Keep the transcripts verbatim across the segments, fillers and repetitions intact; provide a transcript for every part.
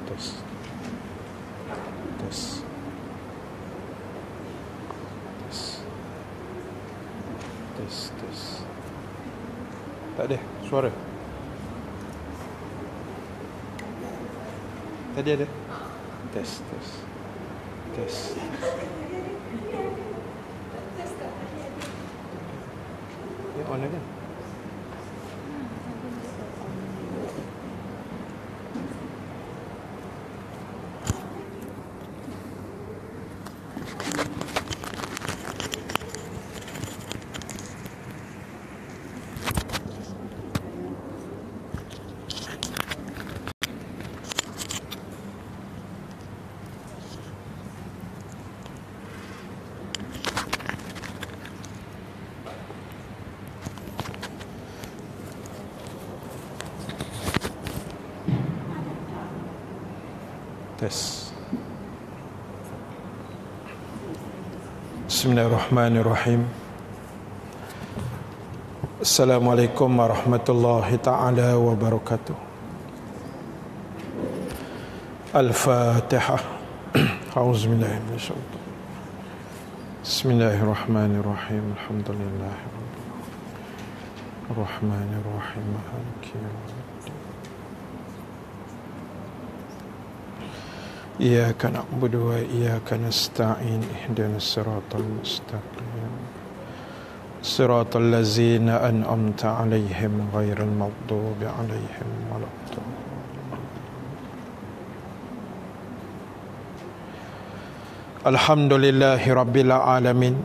tes. Tes. Tes. Tes, tes. Tak ada suara. Tadi ada. Tes, tes. Tes. Ya, on kan? Tes. Bismillahirrahmanirrahim. Assalamualaikum warahmatullahi ta'ala wabarakatuh. Al-Fatihah. A'udzubillahi minasyaitonir. Bismillahirrahmanirrahim. Alhamdulillahi rabbil alamin. Ar-Rahmanir-Rahim. Maliki yaumiddin. Iyyaka na'budu wa iyyaka nasta'in. Ihdinas siratal mustaqim. Siratal ladzina an'amta 'alaihim ghairil maghdubi 'alaihim waladdallin. Alhamdulillahi rabbil alamin.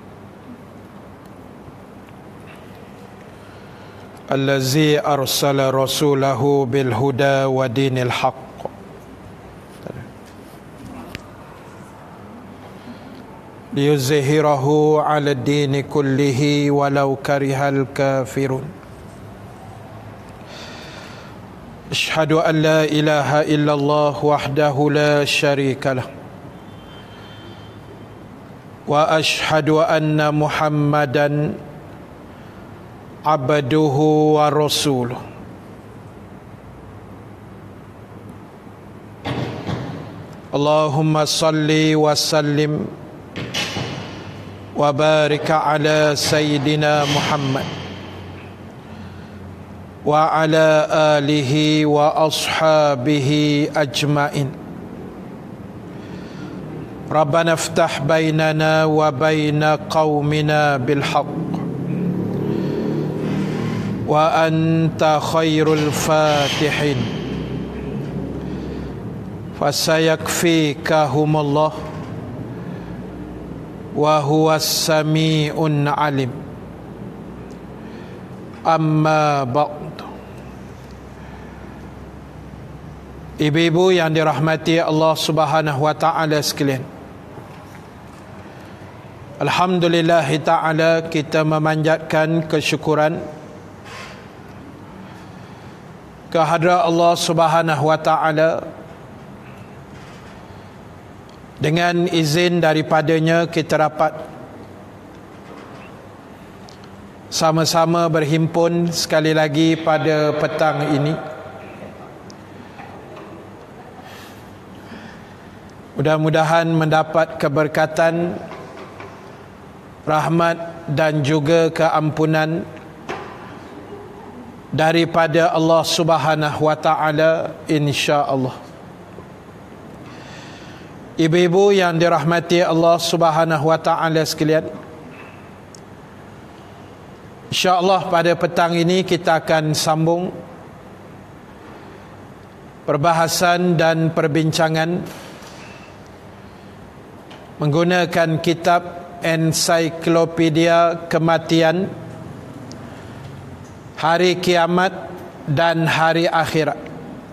Allazi arsala rasulahu bil huda wa dinil haqq liyuzhirahu 'ala ad-dini kullihi walau karihal kafirun. Asyhadu an la ilaha illallah wahdahu la syarika lah wa asyhadu anna Muhammadan abduhu wa rasuluh. Allahumma salli wa sallim wa barik ala sayyidina Muhammad wa ala alihi wa ashabihi ajmain. Rabbana iftah bainana wa baina qaumina bil haqq wa anta khairul fatihin. Fasayakfikahumullah wa huwas sami'un alim. Amma ba'd. Ibu-ibu yang dirahmati Allah Subhanahu wa taala sekalian, alhamdulillah taala, kita memanjatkan kesyukuran kehadrat Allah Subhanahu wa taala. Dengan izin daripadanya kita dapat sama-sama berhimpun sekali lagi pada petang ini. Mudah-mudahan mendapat keberkatan, rahmat dan juga keampunan daripada Allah Subhanahu wa taala, insya-Allah. Ibu-ibu yang dirahmati Allah Subhanahu wa taala sekalian, insya-Allah pada petang ini kita akan sambung perbahasan dan perbincangan menggunakan kitab Ensiklopedia Kematian, Hari Kiamat dan Hari Akhirat.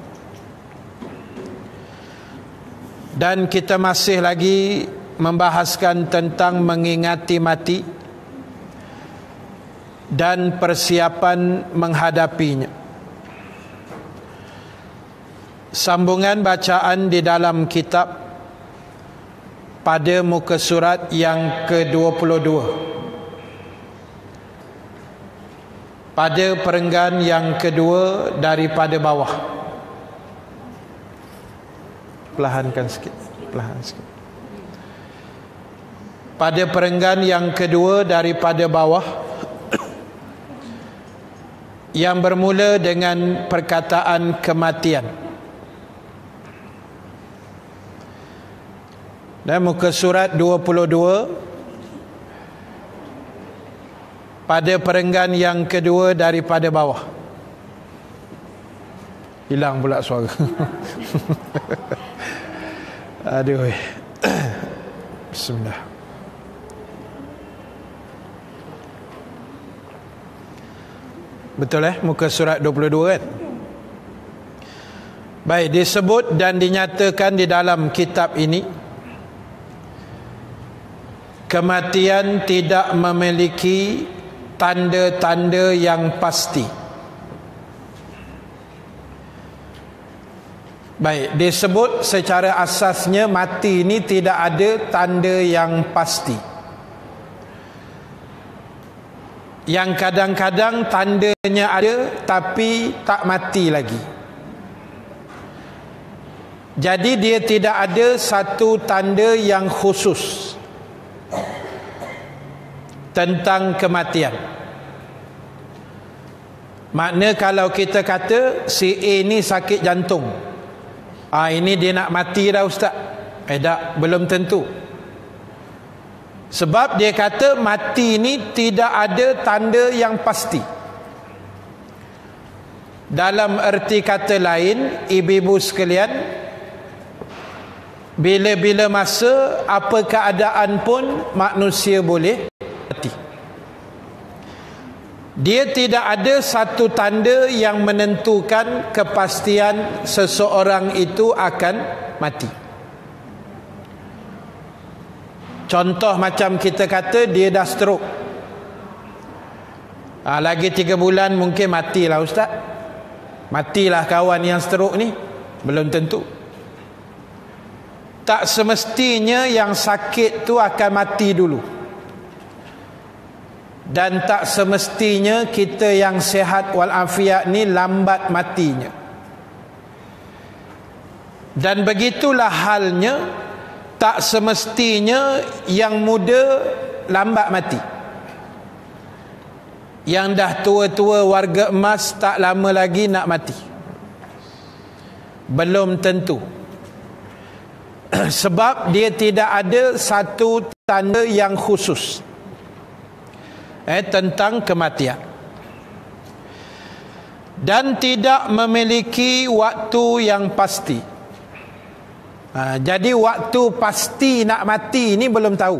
Dan kita masih lagi membahaskan tentang mengingati mati dan persiapan menghadapinya. Sambungan bacaan di dalam kitab pada muka surat yang ke dua puluh dua, pada perenggan yang kedua daripada bawah. perlahankan sikit, perlahan sikit. Pada perenggan yang kedua daripada bawah, yang bermula dengan perkataan kematian. Dan muka surat dua puluh dua, pada perenggan yang kedua daripada bawah. Hilang pula suara. Aduh. Bismillah. Betul eh? Muka surat dua puluh dua kan? Baik, disebut dan dinyatakan di dalam kitab ini, kematian tidak memiliki tanda-tanda yang pasti. Baik, disebut secara asasnya mati ini tidak ada tanda yang pasti. Yang kadang-kadang tandanya ada tapi tak mati lagi. Jadi dia tidak ada satu tanda yang khusus tentang kematian. Makna kalau kita kata si A ni sakit jantung, ah ini dia nak mati dah ustaz. Eh tak, belum tentu. Sebab dia kata mati ini tidak ada tanda yang pasti. Dalam erti kata lain, ibu-ibu sekalian, bila-bila masa apa keadaan pun manusia boleh mati. Dia tidak ada satu tanda yang menentukan kepastian seseorang itu akan mati. Contoh macam kita kata dia dah stroke, ha, lagi tiga bulan mungkin matilah ustaz. Matilah kawan yang stroke ni? Belum tentu. Tak semestinya yang sakit tu akan mati dulu, dan tak semestinya kita yang sihat walafiat ni lambat matinya. Dan begitulah halnya, tak semestinya yang muda lambat mati. Yang dah tua-tua warga emas tak lama lagi nak mati. Belum tentu. Sebab dia tidak ada satu tanda yang khusus eh, tentang kematian. Dan tidak memiliki waktu yang pasti. Ha, jadi waktu pasti nak mati ni belum tahu.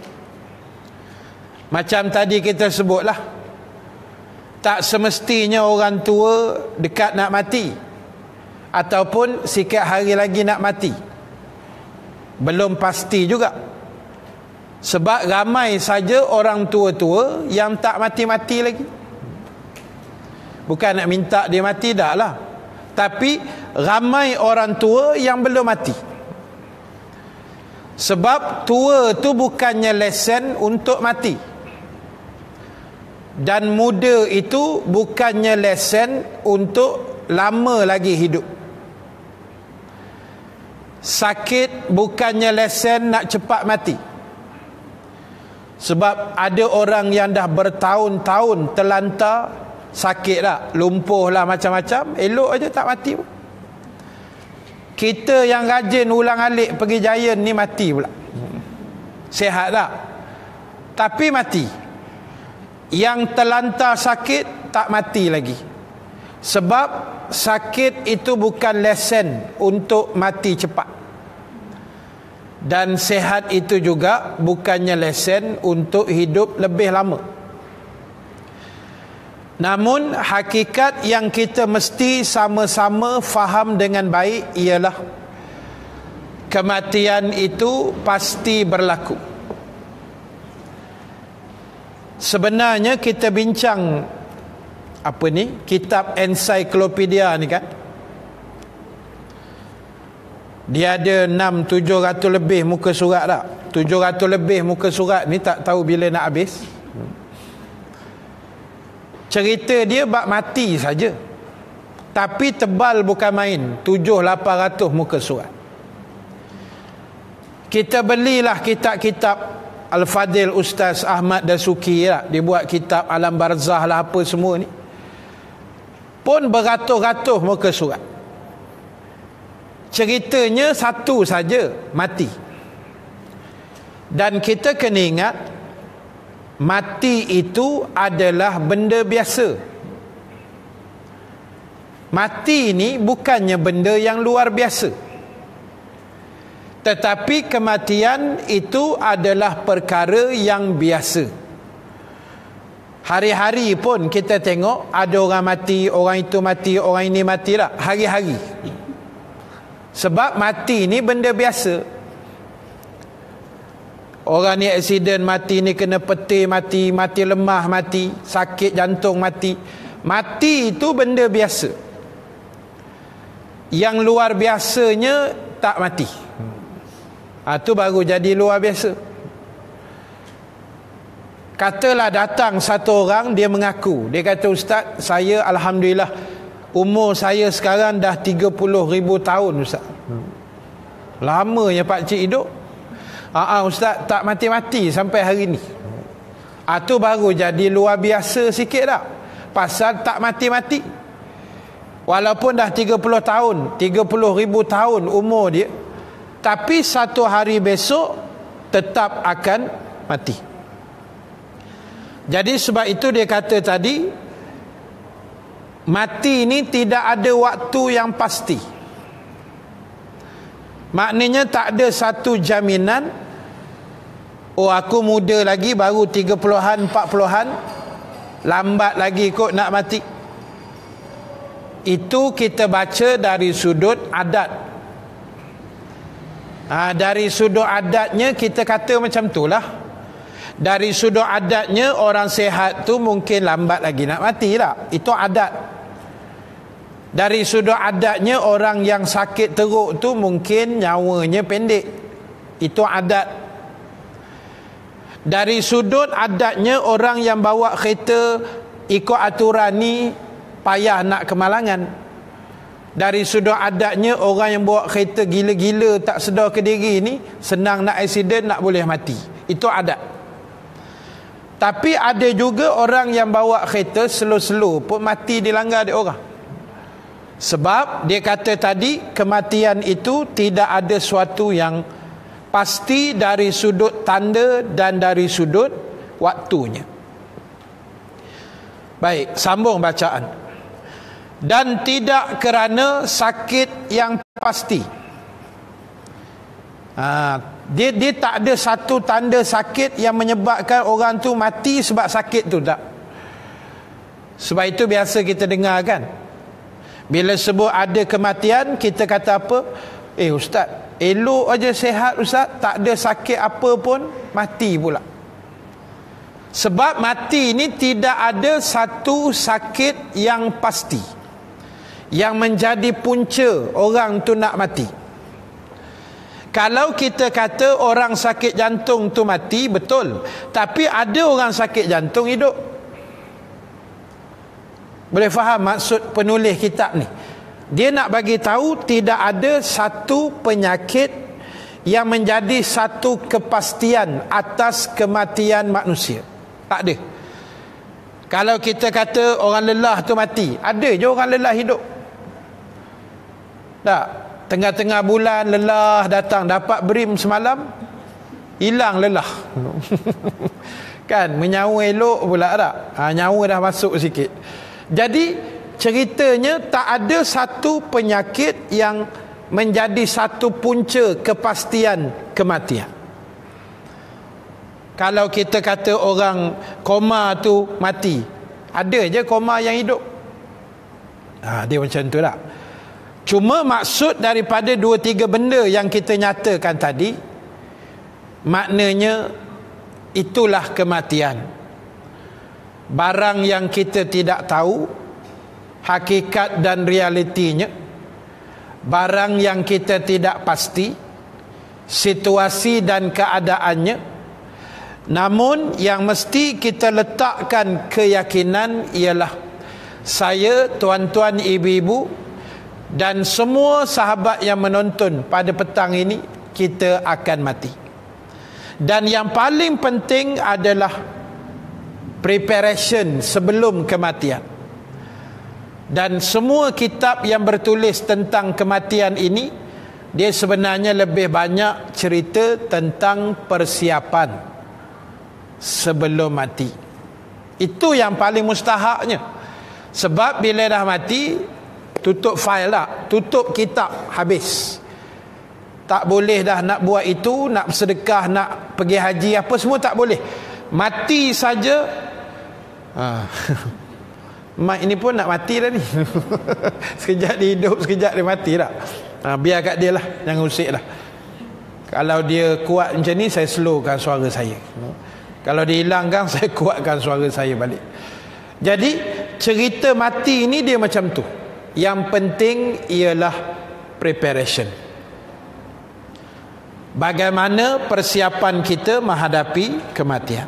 Macam tadi kita sebutlah, tak semestinya orang tua dekat nak mati, ataupun sikit hari lagi nak mati. Belum pasti juga. Sebab ramai saja orang tua-tua yang tak mati-mati lagi. Bukan nak minta dia mati dah lah, tapi ramai orang tua yang belum mati. Sebab tua tu bukannya lesen untuk mati, dan muda itu bukannya lesen untuk lama lagi hidup. Sakit bukannya lesen nak cepat mati. Sebab ada orang yang dah bertahun-tahun terlantar sakit lah, lumpuh lah macam-macam, elok aja tak mati pun. Kita yang rajin ulang alik pergi Giant ni mati pula. Sihat tak? Tapi mati. Yang terlantar sakit tak mati lagi. Sebab sakit itu bukan lesen untuk mati cepat. Dan sihat itu juga bukannya lesen untuk hidup lebih lama. Namun hakikat yang kita mesti sama-sama faham dengan baik ialah kematian itu pasti berlaku. Sebenarnya kita bincang apa ni, kitab ensiklopedia ni kan, dia ada enam tujuh ratus lebih muka surat tak? tujuh ratus lebih muka surat ni tak tahu bila nak habis. Cerita dia bab mati saja, tapi tebal bukan main, tujuh lapan ratus muka surat. Kita belilah kitab-kitab Al-Fadil Ustaz Ahmad Dasuki lah. Dia buat kitab Alam Barzah lah apa semua ni. Pun beratus-ratus muka surat. Ceritanya satu saja, mati. Dan kita kena ingat, mati itu adalah benda biasa. Mati ini bukannya benda yang luar biasa, tetapi kematian itu adalah perkara yang biasa. Hari-hari pun kita tengok ada orang mati, orang itu mati, orang ini mati lah. Hari-hari. Sebab mati ini benda biasa. Orang ni aksiden mati, ni kena petir mati, mati lemah mati, sakit jantung mati. Mati itu benda biasa. Yang luar biasanya tak mati. Ha, tu baru jadi luar biasa. Katalah datang satu orang, dia mengaku, dia kata, Ustaz, saya Alhamdulillah umur saya sekarang dah tiga puluh ribu tahun Ustaz. Lamanya pakcik hidup. Ha, Ustaz, tak mati-mati sampai hari ni. Ha, tu baru jadi luar biasa sikit tak? Pasal tak mati-mati. Walaupun dah tiga puluh tahun, tiga puluh ribu tahun umur dia, tapi satu hari besok tetap akan mati. Jadi sebab itu dia kata tadi, mati ini tidak ada waktu yang pasti. Maknanya tak ada satu jaminan, oh aku muda lagi, baru tiga puluhan, empat puluhan, lambat lagi kot nak mati. Itu kita baca dari sudut adat. Ha, dari sudut adatnya kita kata macam itulah. Dari sudut adatnya orang sehat tu mungkin lambat lagi nak mati lah. Itu adat. Dari sudut adatnya orang yang sakit teruk tu mungkin nyawanya pendek. Itu adat. Dari sudut adatnya orang yang bawa kereta ikut aturan ni payah nak kemalangan. Dari sudut adatnya orang yang bawa kereta gila-gila tak sedar ke diri ni senang nak aksiden, nak boleh mati. Itu adat. Tapi ada juga orang yang bawa kereta slow-slow pun mati dilanggar dia orang. Sebab dia kata tadi, kematian itu tidak ada suatu yang pasti dari sudut tanda dan dari sudut waktunya. Baik, sambung bacaan. Dan tidak kerana sakit yang pasti. Ha, dia, dia tak ada satu tanda sakit yang menyebabkan orang tu mati sebab sakit tu, tak. Sebab itu biasa kita dengar kan, bila sebut ada kematian, kita kata apa? Eh Ustaz, elok aja sehat Ustaz, tak ada sakit apa pun, mati pula. Sebab mati ni tidak ada satu sakit yang pasti yang menjadi punca orang tu nak mati. Kalau kita kata orang sakit jantung tu mati, betul. Tapi ada orang sakit jantung hidup. Boleh faham maksud penulis kitab ni? Dia nak bagi tahu tidak ada satu penyakit yang menjadi satu kepastian atas kematian manusia. Tak ada. Kalau kita kata orang lelah tu mati, ada je orang lelah hidup. Tak, tengah-tengah bulan lelah datang, dapat brim semalam, hilang lelah. Kan, menyawa elok pula tak? Ha, nyawa dah masuk sikit. Jadi ceritanya tak ada satu penyakit yang menjadi satu punca kepastian kematian. Kalau kita kata orang koma tu mati, ada je koma yang hidup. Ha, dia macam tu tak? Cuma maksud daripada dua tiga benda yang kita nyatakan tadi, maknanya itulah kematian. Barang yang kita tidak tahu hakikat dan realitinya, barang yang kita tidak pasti situasi dan keadaannya, namun yang mesti kita letakkan keyakinan ialah saya, tuan-tuan, ibu-ibu dan semua sahabat yang menonton pada petang ini kita akan mati. Dan yang paling penting adalah preparation sebelum kematian. Dan semua kitab yang bertulis tentang kematian ini, dia sebenarnya lebih banyak cerita tentang persiapan sebelum mati. Itu yang paling mustahaknya. Sebab bila dah mati, tutup file dah, tutup kitab, habis. Tak boleh dah nak buat itu, nak sedekah, nak pergi haji, apa semua tak boleh. Mati saja. Ha. Mak ini pun nak mati dah ni. Sekejap dia hidup, sekejap dia mati dah. Ha, biar kat dia lah, jangan usik lah. Kalau dia kuat macam ni, saya slowkan suara saya. Kalau dia hilangkan, saya kuatkan suara saya balik. Jadi cerita mati ni dia macam tu. Yang penting ialah preparation. Bagaimana persiapan kita menghadapi kematian.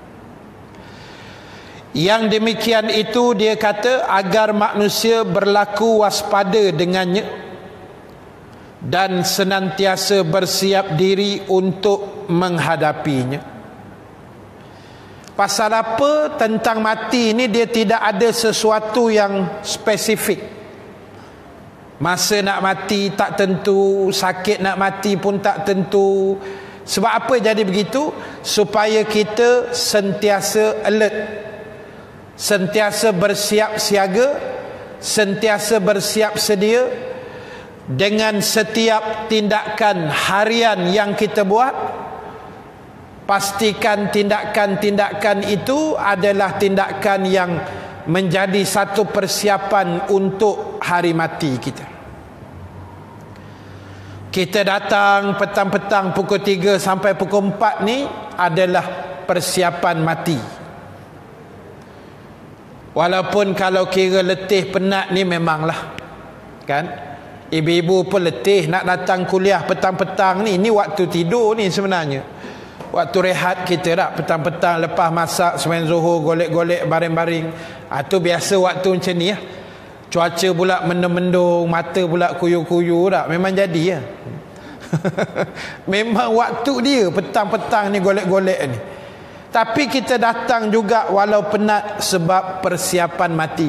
Yang demikian itu dia kata agar manusia berlaku waspada dengannya dan senantiasa bersiap diri untuk menghadapinya. Pasal apa? Tentang mati ni dia tidak ada sesuatu yang spesifik. Masa nak mati tak tentu, sakit nak mati pun tak tentu. Sebab apa jadi begitu? Supaya kita sentiasa alert, sentiasa bersiap siaga, sentiasa bersiap sedia dengan setiap tindakan harian yang kita buat. Pastikan tindakan-tindakan itu adalah tindakan yang menjadi satu persiapan untuk hari mati kita. Kita datang petang-petang pukul tiga sampai pukul empat ni adalah persiapan mati. Walaupun kalau kira letih penat ni memanglah, kan? Ibu-ibu pun letih nak datang kuliah petang-petang ni. Ni waktu tidur ni sebenarnya. Waktu rehat kita tak, petang-petang lepas masak sembahyang zuhur, golek-golek, baring-baring. Ah tu biasa waktu macam ni lah. Cuaca pula mendung-mendung, mata pula kuyu-kuyu tak. Memang jadi ya. Memang waktu dia petang-petang ni golek-golek ni. Tapi kita datang juga walau penat sebab persiapan mati.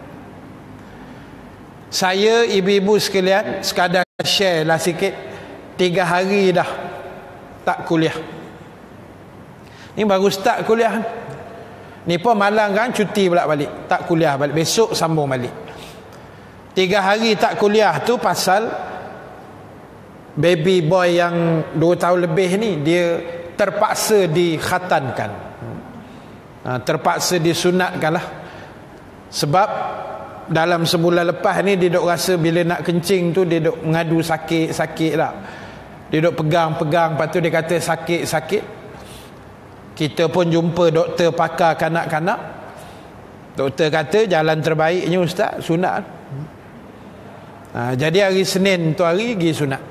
Saya, ibu-ibu sekalian, sekadar share lah sikit. Tiga hari dah tak kuliah. Ni baru start kuliah. Ni pun malang kan, cuti pula balik. Tak kuliah balik, besok sambung balik. Tiga hari tak kuliah tu pasal baby boy yang dua tahun lebih ni, dia terpaksa dikhatankan. Ha, terpaksa disunatkan lah. Sebab dalam sebulan lepas ni dia duk rasa bila nak kencing tu dia duk mengadu sakit-sakit tak. Dia duk pegang-pegang, lepas tu dia kata sakit-sakit. Kita pun jumpa doktor pakar kanak-kanak. Doktor kata jalan terbaiknya ustaz sunat. Ha, jadi hari Senin tu hari pergi sunat.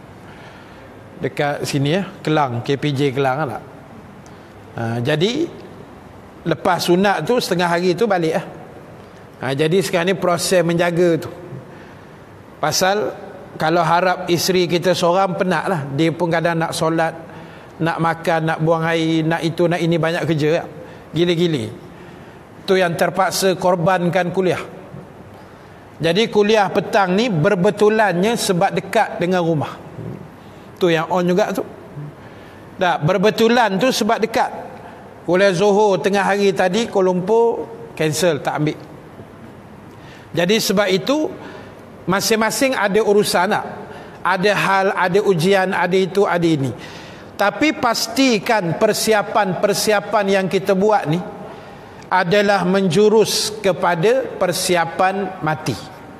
Dekat sini ya, Kelang, K P J Kelang lah. Ha, jadi lepas sunat tu setengah hari tu balik lah. Ha, jadi sekarang ni proses menjaga tu. Pasal kalau harap isteri kita seorang penat lah. Dia pun kadang nak solat, nak makan, nak buang air, nak itu, nak ini, banyak kerja. Gila-gila. Tu yang terpaksa korbankan kuliah. Jadi kuliah petang ni berbetulannya sebab dekat dengan rumah. Tu yang on juga tu. Tak, berbetulan tu sebab dekat. Kuliah Zohor tengah hari tadi, Kuala Lumpur cancel, tak ambil. Jadi sebab itu masing-masing ada urusan tak? Ada hal, ada ujian, ada itu, ada ini. Tapi pastikan persiapan-persiapan yang kita buat ni adalah menjurus kepada persiapan mati.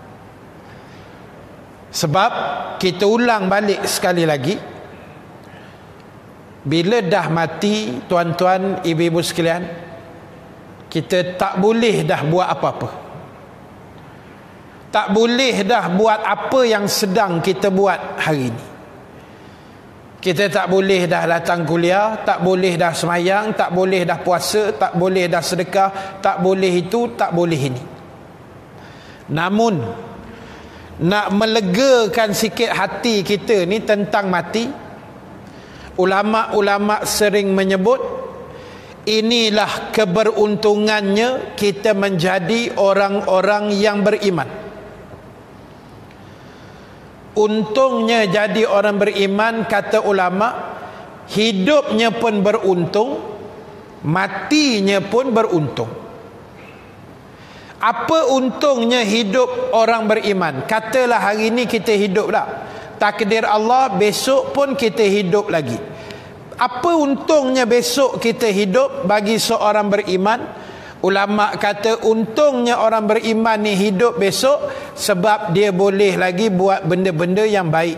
Sebab kita ulang balik sekali lagi, bila dah mati, tuan-tuan, ibu-ibu sekalian, kita tak boleh dah buat apa-apa. Tak boleh dah buat apa yang sedang kita buat hari ini. Kita tak boleh dah datang kuliah, tak boleh dah semayang, tak boleh dah puasa, tak boleh dah sedekah, tak boleh itu, tak boleh ini. Namun nak melegakan sikit hati kita ni tentang mati, ulama-ulama sering menyebut inilah keberuntungannya kita menjadi orang-orang yang beriman. Untungnya jadi orang beriman, kata ulama, hidupnya pun beruntung, matinya pun beruntung. Apa untungnya hidup orang beriman? Katalah hari ini kita hidup dah, takdir Allah besok pun kita hidup lagi. Apa untungnya besok kita hidup bagi seorang beriman? Ulama kata untungnya orang beriman ni hidup besok sebab dia boleh lagi buat benda-benda yang baik.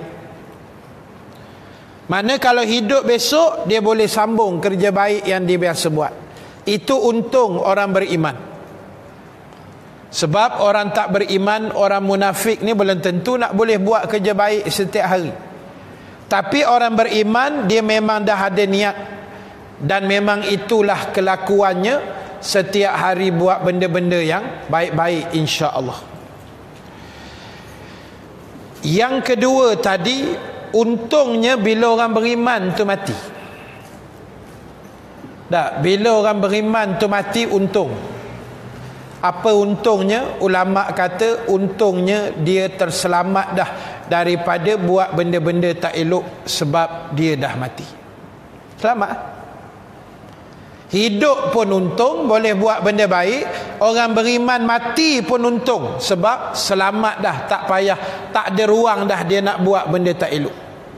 Mana kalau hidup besok dia boleh sambung kerja baik yang dia biasa buat. Itu untung orang beriman. Sebab orang tak beriman, orang munafik ni belum tentu nak boleh buat kerja baik setiap hari. Tapi orang beriman dia memang dah ada niat, dan memang itulah kelakuannya, setiap hari buat benda-benda yang baik-baik insya-Allah. Yang kedua tadi, untungnya bila orang beriman tu mati. Tak, bila orang beriman tu mati untung. Apa untungnya? Ulama kata untungnya dia terselamat dah daripada buat benda-benda tak elok sebab dia dah mati. Selamat. Hidup pun untung, boleh buat benda baik. Orang beriman mati pun untung sebab selamat dah, tak payah, tak ada ruang dah dia nak buat benda tak elok.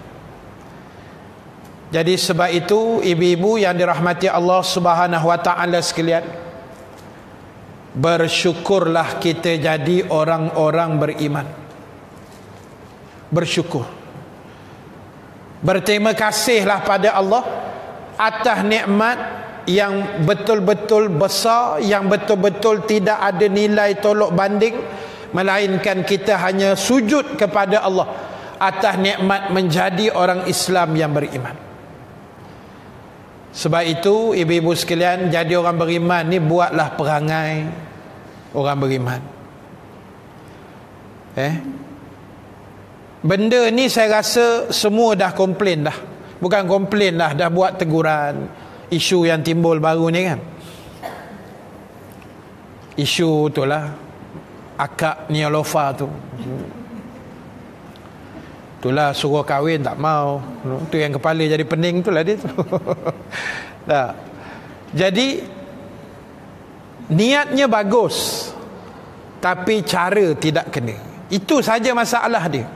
Jadi sebab itu ibu-ibu yang dirahmati Allah Subhanahu wa taala sekalian, bersyukurlah kita jadi orang-orang beriman. Bersyukur. Berterima kasihlah pada Allah atas nikmat yang betul-betul besar, yang betul-betul tidak ada nilai tolok banding, melainkan kita hanya sujud kepada Allah atas nikmat menjadi orang Islam yang beriman. Sebab itu ibu-ibu sekalian, jadi orang beriman ni buatlah perangai orang beriman. Eh Benda ni saya rasa semua dah komplain dah. Bukan komplain lah, dah buat teguran. Isu yang timbul baru ni kan, isu tu lah akak Nialofa tu, itulah suruh kahwin tak mau, tu yang kepala jadi pening tu lah dia tu. Tak. Jadi niatnya bagus tapi cara tidak kena. Itu saja masalah dia.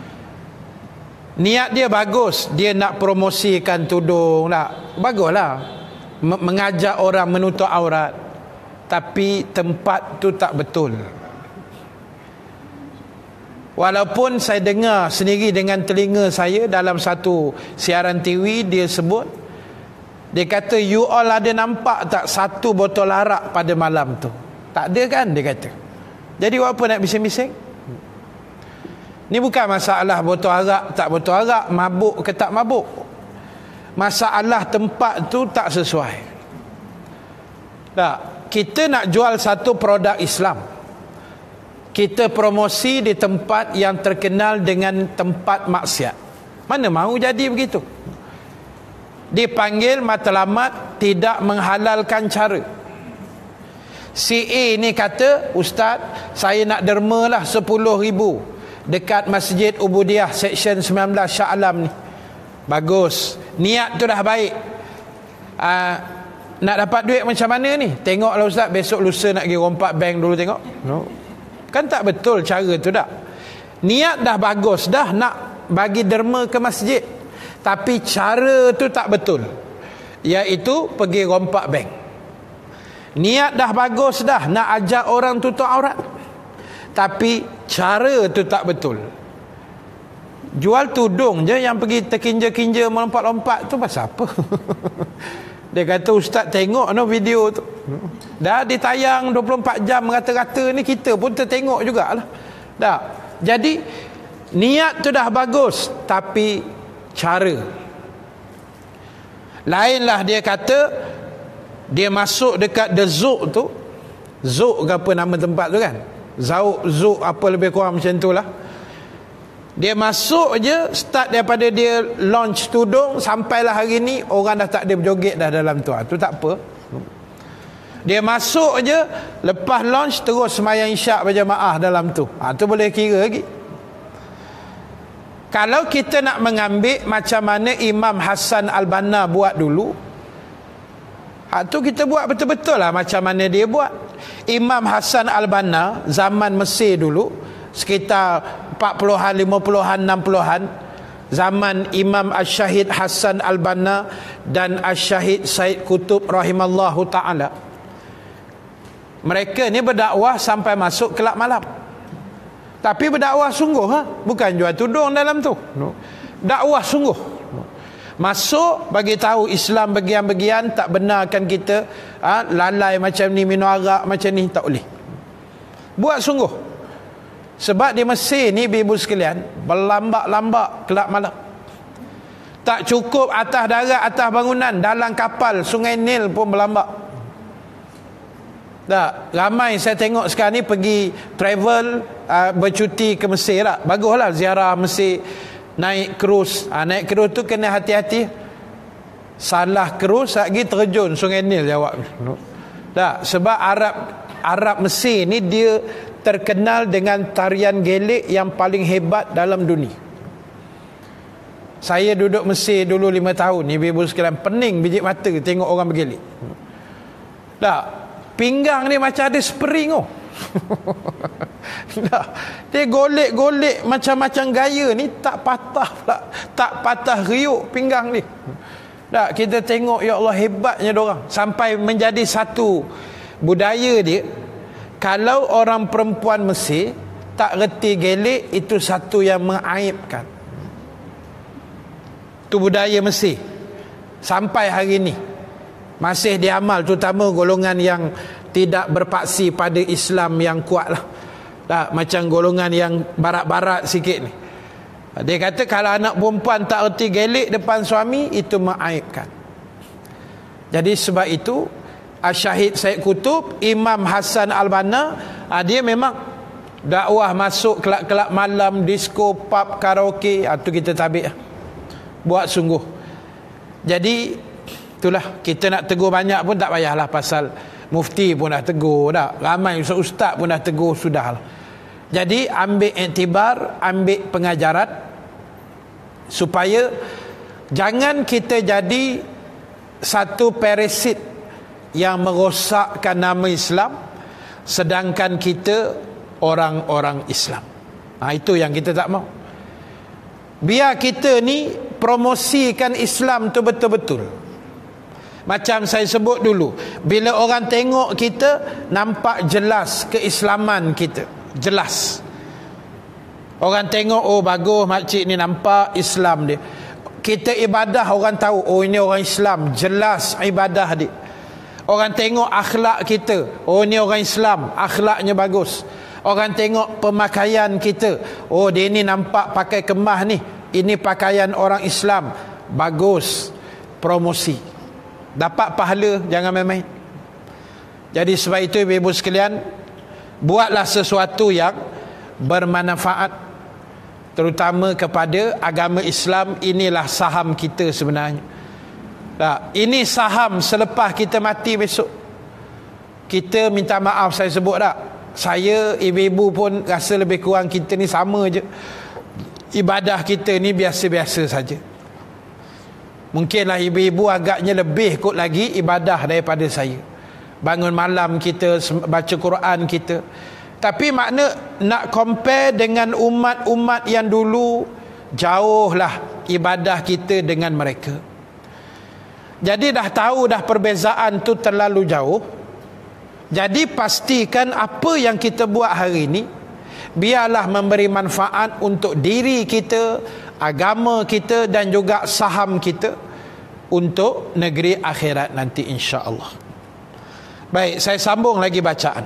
Niat dia bagus, dia nak promosikan tudung lah, baguslah, mengajak orang menutup aurat, tapi tempat tu tak betul. Walaupun saya dengar sendiri dengan telinga saya dalam satu siaran T V, dia sebut, dia kata, you all ada nampak tak satu botol arak pada malam tu? Tak ada kan, dia kata. Jadi apa nak bising-bising? Ni bukan masalah botol arak tak botol arak, mabuk ke tak mabuk. Masalah tempat tu tak sesuai. Tak, kita nak jual satu produk Islam, kita promosi di tempat yang terkenal dengan tempat maksiat. Mana mahu jadi begitu? Dipanggil matlamat tidak menghalalkan cara. Si A ni kata, Ustaz, saya nak derma lah sepuluh ribu dekat Masjid Ubudiyah Seksyen sembilan belas Shah Alam ni. Bagus, niat tu dah baik. uh, Nak dapat duit macam mana ni? Tengoklah Ustaz, besok lusa nak pergi rompak bank dulu tengok. No, kan tak betul cara tu dah. Niat dah bagus dah nak bagi derma ke masjid, tapi cara tu tak betul, iaitu pergi rompak bank. Niat dah bagus dah nak ajak orang tutup aurat, tapi cara tu tak betul. Jual tudung je yang pergi terkinja-kinja melompat-lompat tu pasal apa? Dia kata, Ustaz tengok no video tu, dah ditayang dua puluh empat jam rata-rata ni, kita pun tertengok jugalah. Dah. Jadi niat tu dah bagus, tapi cara. Lainlah dia kata, dia masuk dekat The Zouk tu, Zouk ke apa nama tempat tu kan, Zauk, Zouk apa lebih kurang macam tu lah. Dia masuk je, start daripada dia launch tudung sampailah hari ni orang dah tak ada berjoget dah dalam tu. Tu tak apa. Dia masuk je, lepas launch terus sembahyang isyak berjamaah dalam tu. Ha, tu boleh kira lagi. Kalau kita nak mengambil macam mana Imam Hasan Al-Banna buat dulu, ha, tu kita buat betul-betul lah macam mana dia buat. Imam Hasan Al-Banna zaman Mesir dulu, sekitar empat puluhan, lima puluhan, enam puluhan, zaman Imam Asy-Syahid Hasan Al-Banna dan Asy-Syahid Said Qutb rahimallahu ta'ala. Mereka ni berdakwah sampai masuk kelab malam. Tapi berdakwah sungguh, ha? Bukan jual tudung dalam tu. No. Dakwah sungguh. No. Masuk bagi tahu Islam bagian-bagian, tak benarkan kita ha, lalai macam ni, minum arak macam ni, tak boleh. Buat sungguh. Sebab di Mesir ni ibu sekalian, berlambak-lambak kelab malam. Tak cukup atas darat, atas bangunan, dalam kapal Sungai Nil pun berlambak. Tak, ramai saya tengok sekarang ni pergi travel uh, bercuti ke Mesir lah. Baguslah ziarah Mesir, naik krus. Ha, naik krus tu kena hati-hati. Salah krus lagi terjun Sungai Nil jawab. Tak, sebab Arab Arab Mesir ni dia terkenal dengan tarian gelik yang paling hebat dalam dunia. Saya duduk Mesir dulu lima tahun, ibu-ibu sekalian, pening biji mata tengok orang bergelik. Tak, pinggang ni macam ada spring oh. Tak, dia golek-golek macam-macam gaya ni tak patah pula, tak patah riuk pinggang ni. Tak, kita tengok ya Allah hebatnya diorang sampai menjadi satu budaya dia. Kalau orang perempuan Mesir tak reti gelik, itu satu yang mengaibkan. Itu budaya Mesir sampai hari ni masih diamal, terutama golongan yang tidak berpaksi pada Islam yang kuat lah. Tak, macam golongan yang barat-barat sikit ni, dia kata kalau anak perempuan tak reti gelik depan suami, itu mengaibkan. Jadi sebab itu Asy-Syahid Said Qutb, Imam Hasan Al-Banna, ha, dia memang dakwah masuk kelab-kelab malam, disco, pub, karaoke, ha, tu kita tabik, buat sungguh. Jadi itulah, kita nak tegur banyak pun tak payahlah, pasal mufti pun dah tegur dah, ramai ustaz pun dah tegur, sudahlah. Jadi ambil iktibar, ambil pengajaran, supaya jangan kita jadi satu parasit yang merosakkan nama Islam, sedangkan kita orang-orang Islam. Ha, itu yang kita tak mau. Biar kita ni promosikan Islam tu betul-betul. Macam saya sebut dulu, bila orang tengok kita, nampak jelas keislaman kita, jelas. Orang tengok, oh bagus makcik ni, nampak Islam dia. Kita ibadah, orang tahu, oh ini orang Islam, jelas ibadah dia. Orang tengok akhlak kita, oh ni orang Islam, akhlaknya bagus. Orang tengok pemakaian kita, oh dia ni nampak pakai kemah ni, ini pakaian orang Islam, bagus. Promosi, dapat pahala, jangan main-main. Jadi sebab itu ibu-ibu sekalian, buatlah sesuatu yang bermanfaat, terutama kepada agama Islam. Inilah saham kita sebenarnya. Tak, ini saham selepas kita mati besok. Kita minta maaf saya sebut tak, saya, ibu-ibu pun rasa lebih kurang kita ni sama je. Ibadah kita ni biasa-biasa saja. Mungkinlah ibu-ibu agaknya lebih kot lagi ibadah daripada saya. Bangun malam kita, baca Quran kita. Tapi makna nak compare dengan umat-umat yang dulu, jauhlah ibadah kita dengan mereka. Jadi dah tahu dah perbezaan tu terlalu jauh. Jadi pastikan apa yang kita buat hari ini, biarlah memberi manfaat untuk diri kita, agama kita, dan juga saham kita untuk negeri akhirat nanti insya-Allah. Baik, saya sambung lagi bacaan.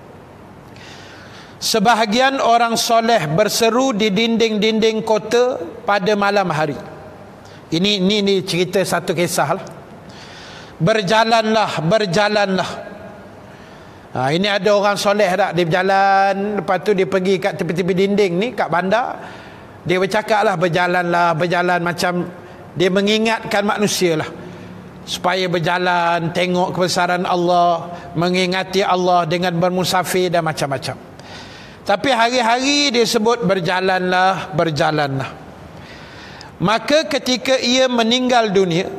Sebahagian orang soleh berseru di dinding-dinding kota pada malam hari. Ini ini, ini cerita satu kisah lah. Berjalanlah, berjalanlah. Ha, ini ada orang soleh tak, dia berjalan, lepas tu dia pergi kat tepi-tepi dinding ni, kat bandar. Dia bercakap lah, berjalan lah, berjalan macam dia mengingatkan manusia lah, supaya berjalan, tengok kebesaran Allah, mengingati Allah dengan bermusafir dan macam-macam. Tapi hari-hari dia sebut berjalanlah, berjalanlah. Maka ketika ia meninggal dunia,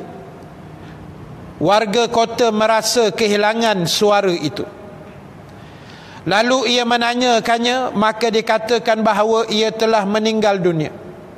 warga kota merasa kehilangan suara itu. Lalu ia menanyakannya, maka dikatakan bahawa ia telah meninggal dunia.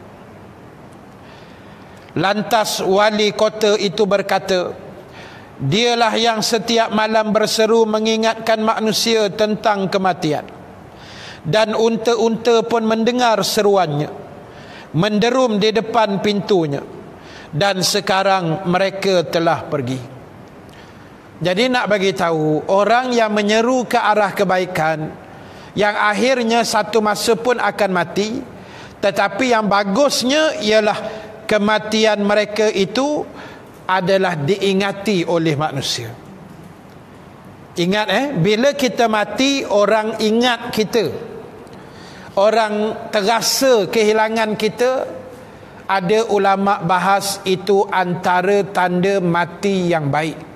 Lantas wali kota itu berkata, dialah yang setiap malam berseru mengingatkan manusia tentang kematian. Dan unta-unta pun mendengar seruannya, menderum di depan pintunya. Dan sekarang mereka telah pergi. Jadi nak bagi tahu, orang yang menyeru ke arah kebaikan, yang akhirnya satu masa pun akan mati, tetapi yang bagusnya ialah kematian mereka itu adalah diingati oleh manusia. Ingat eh, bila kita mati, orang ingat kita, orang terasa kehilangan kita. Ada ulama bahas itu antara tanda mati yang baik.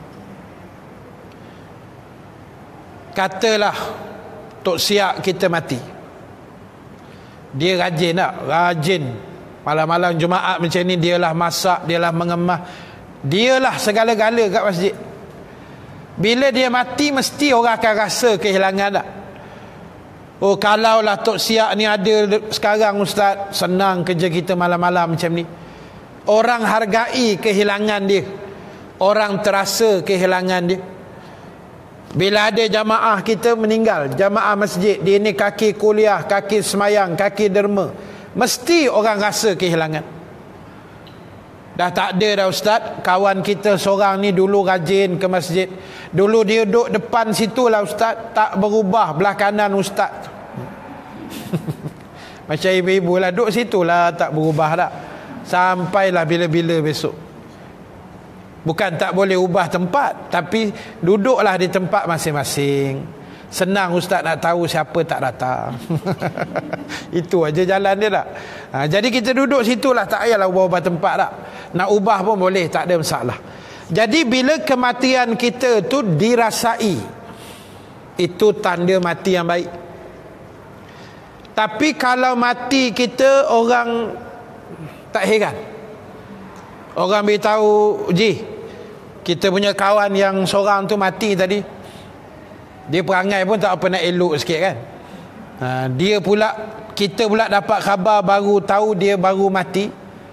Katalah Tok Siak kita mati, dia rajin tak? Rajin. Malam-malam Jumaat macam ni, dialah masak, dialah mengemah, dialah segala-gala kat masjid. Bila dia mati, mesti orang akan rasa kehilangan tak? Oh, kalaulah Tok Siak ni ada sekarang, Ustaz, senang kerja kita malam-malam macam ni. Orang hargai kehilangan dia, orang terasa kehilangan dia. Bila ada jamaah kita meninggal, jamaah masjid, dia ni kaki kuliah, kaki semayang, kaki derma, mesti orang rasa kehilangan. Dah tak ada dah Ustaz. Kawan kita seorang ni dulu rajin ke masjid, dulu dia duduk depan situ lah Ustaz, tak berubah belah kanan Ustaz. Macam ibu-ibu lah, duduk situ lah, tak berubah tak, sampailah bila-bila besok. Bukan tak boleh ubah tempat, tapi duduklah di tempat masing-masing. Senang Ustaz nak tahu siapa tak datang. Itu aja jalan dia tak. Ha, jadi kita duduk situlah, tak payahlah ubah-ubah tempat tak. Nak ubah pun boleh, tak ada masalah. Jadi bila kematian kita tu dirasai, itu tanda mati yang baik. Tapi kalau mati kita, orang tak heran. Orang beritahu, Ji, kita punya kawan yang seorang tu mati tadi, dia perangai pun tak apa nak elok sikit kan. Ha, dia pula, kita pula dapat khabar baru, tahu dia baru mati.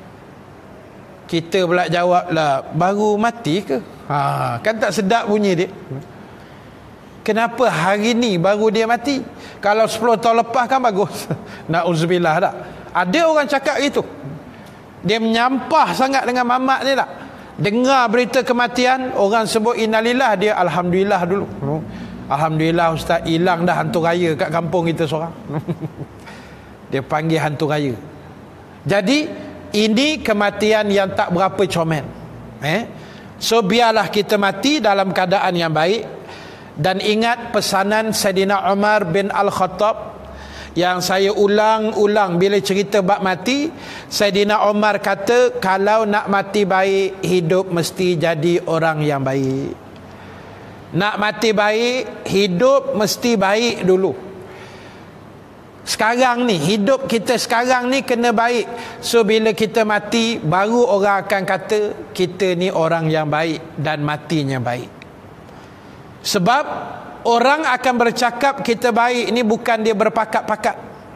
Kita pula jawab lah, baru mati ke? Ha, kan tak sedap bunyi dia. Kenapa hari ni baru dia mati? Kalau sepuluh tahun lepas kan bagus. Na'udzubillah tak? Ada orang cakap gitu. Dia menyampah sangat dengan mamat dia tak? Dengar berita kematian, orang sebut innalillah, dia alhamdulillah dulu. Alhamdulillah Ustaz, hilang dah hantu raya kat kampung kita seorang. Dia panggil hantu raya. Jadi ini kematian yang tak berapa comel. Eh? So biarlah kita mati dalam keadaan yang baik. Dan ingat pesanan Saidina Umar bin Al-Khattab yang saya ulang-ulang bila cerita bab mati. Saidina Umar kata, kalau nak mati baik, hidup mesti jadi orang yang baik. Nak mati baik, hidup mesti baik dulu. Sekarang ni, hidup kita sekarang ni kena baik. So bila kita mati, baru orang akan kata kita ni orang yang baik dan matinya baik. Sebab orang akan bercakap kita baik ni bukan dia berpakat-pakat.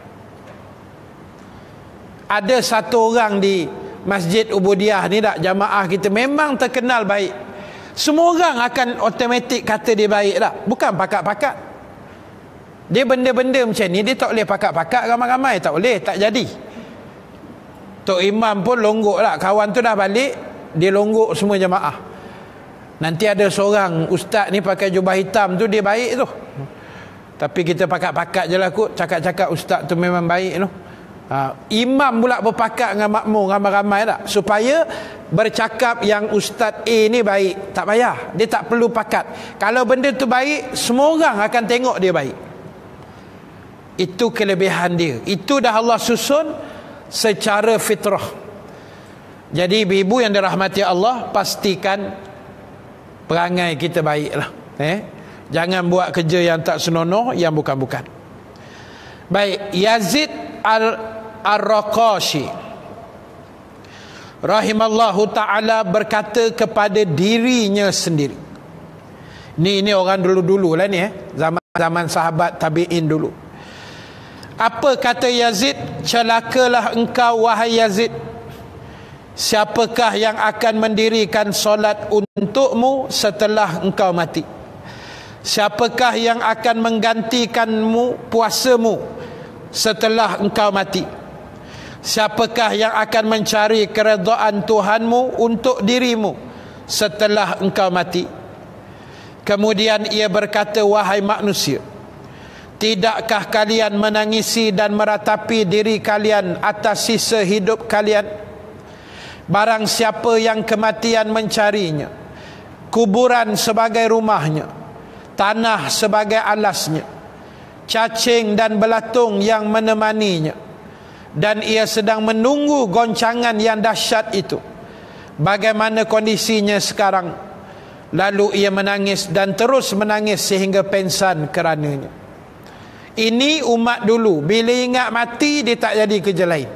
Ada satu orang di Masjid Ubudiah ni tak, jamaah kita memang terkenal baik. Semua orang akan automatik kata dia baik tak, bukan pakat-pakat. Dia benda-benda macam ni dia tak boleh pakat-pakat ramai-ramai, tak boleh, tak jadi. Tok Imam pun longgok tak, kawan tu dah balik, dia longgok semua jamaah. Nanti ada seorang ustaz ni pakai jubah hitam tu, dia baik tu, tapi kita pakat-pakat je lah kot, cakap-cakap ustaz tu memang baik tu. Ha, imam pula berpakat dengan makmum ramai-ramai tak, supaya bercakap yang ustaz A ni baik, tak payah, dia tak perlu pakat. Kalau benda tu baik, semua orang akan tengok dia baik. Itu kelebihan dia, itu dah Allah susun secara fitrah. Jadi ibu-ibu yang dirahmati Allah, pastikan perangai kita baiklah. Eh? Jangan buat kerja yang tak senonoh, yang bukan-bukan. Baik, Yazid Al-Raqashi rahimallahu ta'ala berkata kepada dirinya sendiri. Ni ini orang dulu-dulu lah ni, eh? Zaman-zaman sahabat tabi'in dulu. Apa kata Yazid? Celakalah engkau wahai Yazid. Siapakah yang akan mendirikan solat untukmu setelah engkau mati? Siapakah yang akan menggantikanmu puasamu setelah engkau mati? Siapakah yang akan mencari keredaan Tuhanmu untuk dirimu setelah engkau mati? Kemudian ia berkata, wahai manusia, tidakkah kalian menangisi dan meratapi diri kalian atas sisa hidup kalian? Barang siapa yang kematian mencarinya, kuburan sebagai rumahnya, tanah sebagai alasnya, cacing dan belatung yang menemaninya, dan ia sedang menunggu goncangan yang dahsyat itu, bagaimana kondisinya sekarang? Lalu ia menangis dan terus menangis sehingga pengsan kerananya. Ini umat dulu, bila ingat mati dia tak jadi kerja lain.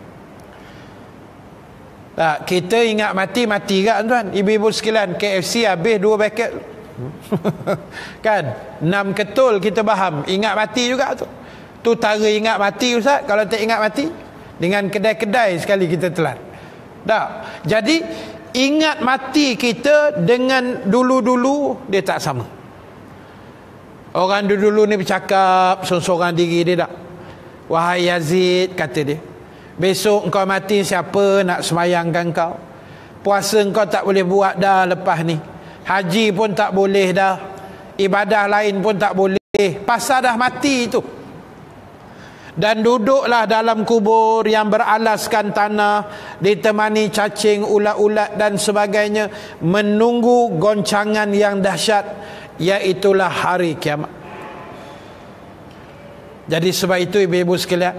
Tak, kita ingat mati, mati kan tuan. Ibu-ibu sekalian, K F C habis dua paket. Kan? Enam ketul kita faham. Ingat mati juga tu. Tu tara ingat mati Ustaz. Kalau tak ingat mati, dengan kedai-kedai sekali kita telan. Tak. Jadi ingat mati kita dengan dulu-dulu dia tak sama. Orang dulu-dulu ni bercakap sorang-sorang diri dia tak. Wahai Yazid, kata dia, besok engkau mati, siapa nak semayangkan kau? Puasa engkau tak boleh buat dah lepas ni. Haji pun tak boleh dah. Ibadah lain pun tak boleh. Pasal dah mati itu. Dan duduklah dalam kubur yang beralaskan tanah, ditemani cacing, ulat-ulat dan sebagainya, menunggu goncangan yang dahsyat, iaitulah hari kiamat. Jadi sebab itu ibu-ibu sekalian,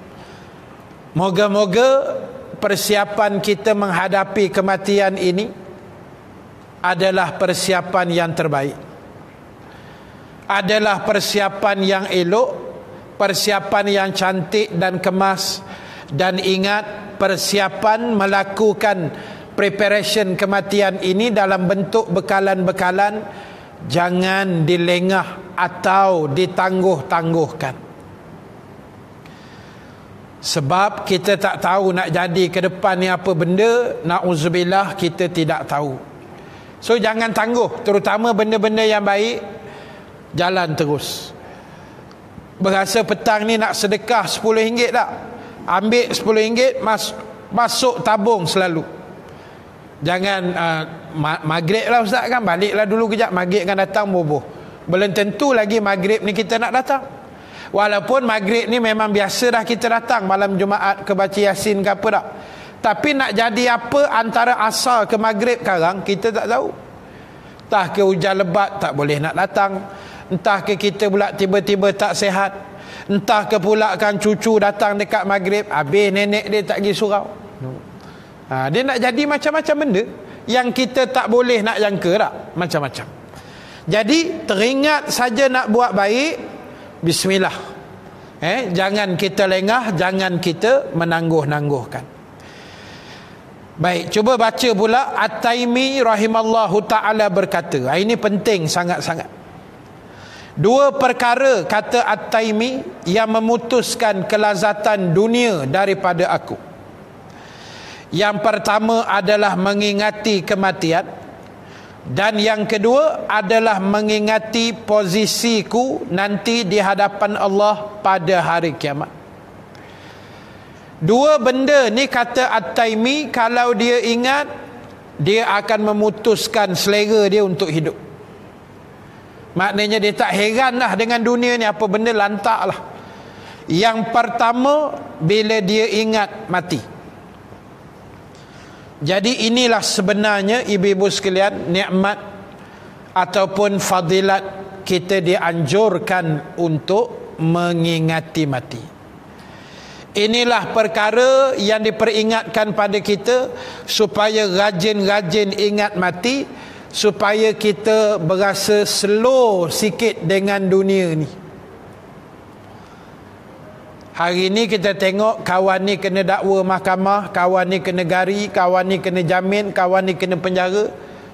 moga-moga persiapan kita menghadapi kematian ini adalah persiapan yang terbaik, adalah persiapan yang elok, persiapan yang cantik dan kemas. Dan ingat, persiapan melakukan preparation kematian ini dalam bentuk bekalan-bekalan jangan dilengah atau ditangguh-tangguhkan. Sebab kita tak tahu nak jadi ke depan ni apa benda. Na'udzubillah, kita tidak tahu. So jangan tangguh, terutama benda-benda yang baik, jalan terus. Berasa petang ni nak sedekah sepuluh ringgit tak? Ambil sepuluh ringgit, mas, masuk tabung selalu. Jangan uh, ma- maghrib lah Ustaz kan, baliklah dulu kejap, maghrib kan datang boboh. Belum tentu lagi maghrib ni kita nak datang. Walaupun maghrib ni memang biasa dah kita datang malam Jumaat ke baca Yasin ke apa tak. Tapi nak jadi apa antara asar ke maghrib sekarang kita tak tahu. Entah ke hujan lebat tak boleh nak datang, entah ke kita pula tiba-tiba tak sihat, entah ke pula kan cucu datang dekat maghrib, habis nenek dia tak pergi surau. Ha, dia nak jadi macam-macam benda yang kita tak boleh nak jangka tak, macam-macam. Jadi teringat saja nak buat baik, bismillah. Eh, jangan kita lengah, jangan kita menangguh-nangguhkan. Baik, cuba baca pula At-Taimi rahimallahu ta'ala berkata. Ini penting sangat-sangat. Dua perkara, kata At-Taimi, yang memutuskan kelazatan dunia daripada aku. Yang pertama adalah mengingati kematian, dan yang kedua adalah mengingati posisiku nanti di hadapan Allah pada hari kiamat. Dua benda ni, kata At-Taimi, kalau dia ingat, dia akan memutuskan selera dia untuk hidup. Maknanya dia tak heran lah dengan dunia ni, apa benda lantak lah. Yang pertama, bila dia ingat mati. Jadi inilah sebenarnya ibu-ibu sekalian, nikmat ataupun fadilat kita dianjurkan untuk mengingati mati. Inilah perkara yang diperingatkan pada kita supaya rajin-rajin ingat mati, supaya kita berasa slow sikit dengan dunia ni. Hari ni kita tengok kawan ni kena dakwa mahkamah, kawan ni kena gari, kawan ni kena jamin, kawan ni kena penjara.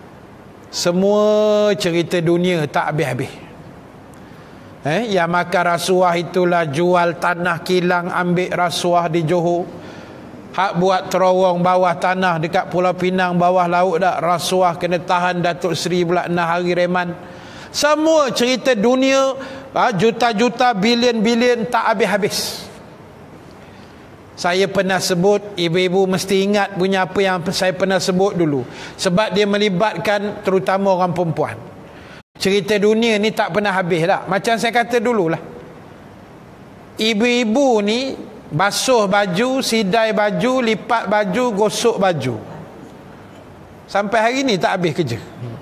Semua cerita dunia tak habis-habis. Eh, yang makan rasuah itulah jual tanah kilang, ambil rasuah di Johor. Hak buat terowong bawah tanah dekat Pulau Pinang bawah laut dak, rasuah kena tahan Datuk Seri pula enam hari reman. Semua cerita dunia, ha, juta-juta, bilion-bilion tak habis-habis. Saya pernah sebut, ibu-ibu mesti ingat punya apa yang saya pernah sebut dulu, sebab dia melibatkan terutama orang perempuan. Cerita dunia ni tak pernah habis tak? Macam saya kata dululah, ibu-ibu ni basuh baju, sidai baju, lipat baju, gosok baju, sampai hari ni tak habis kerja.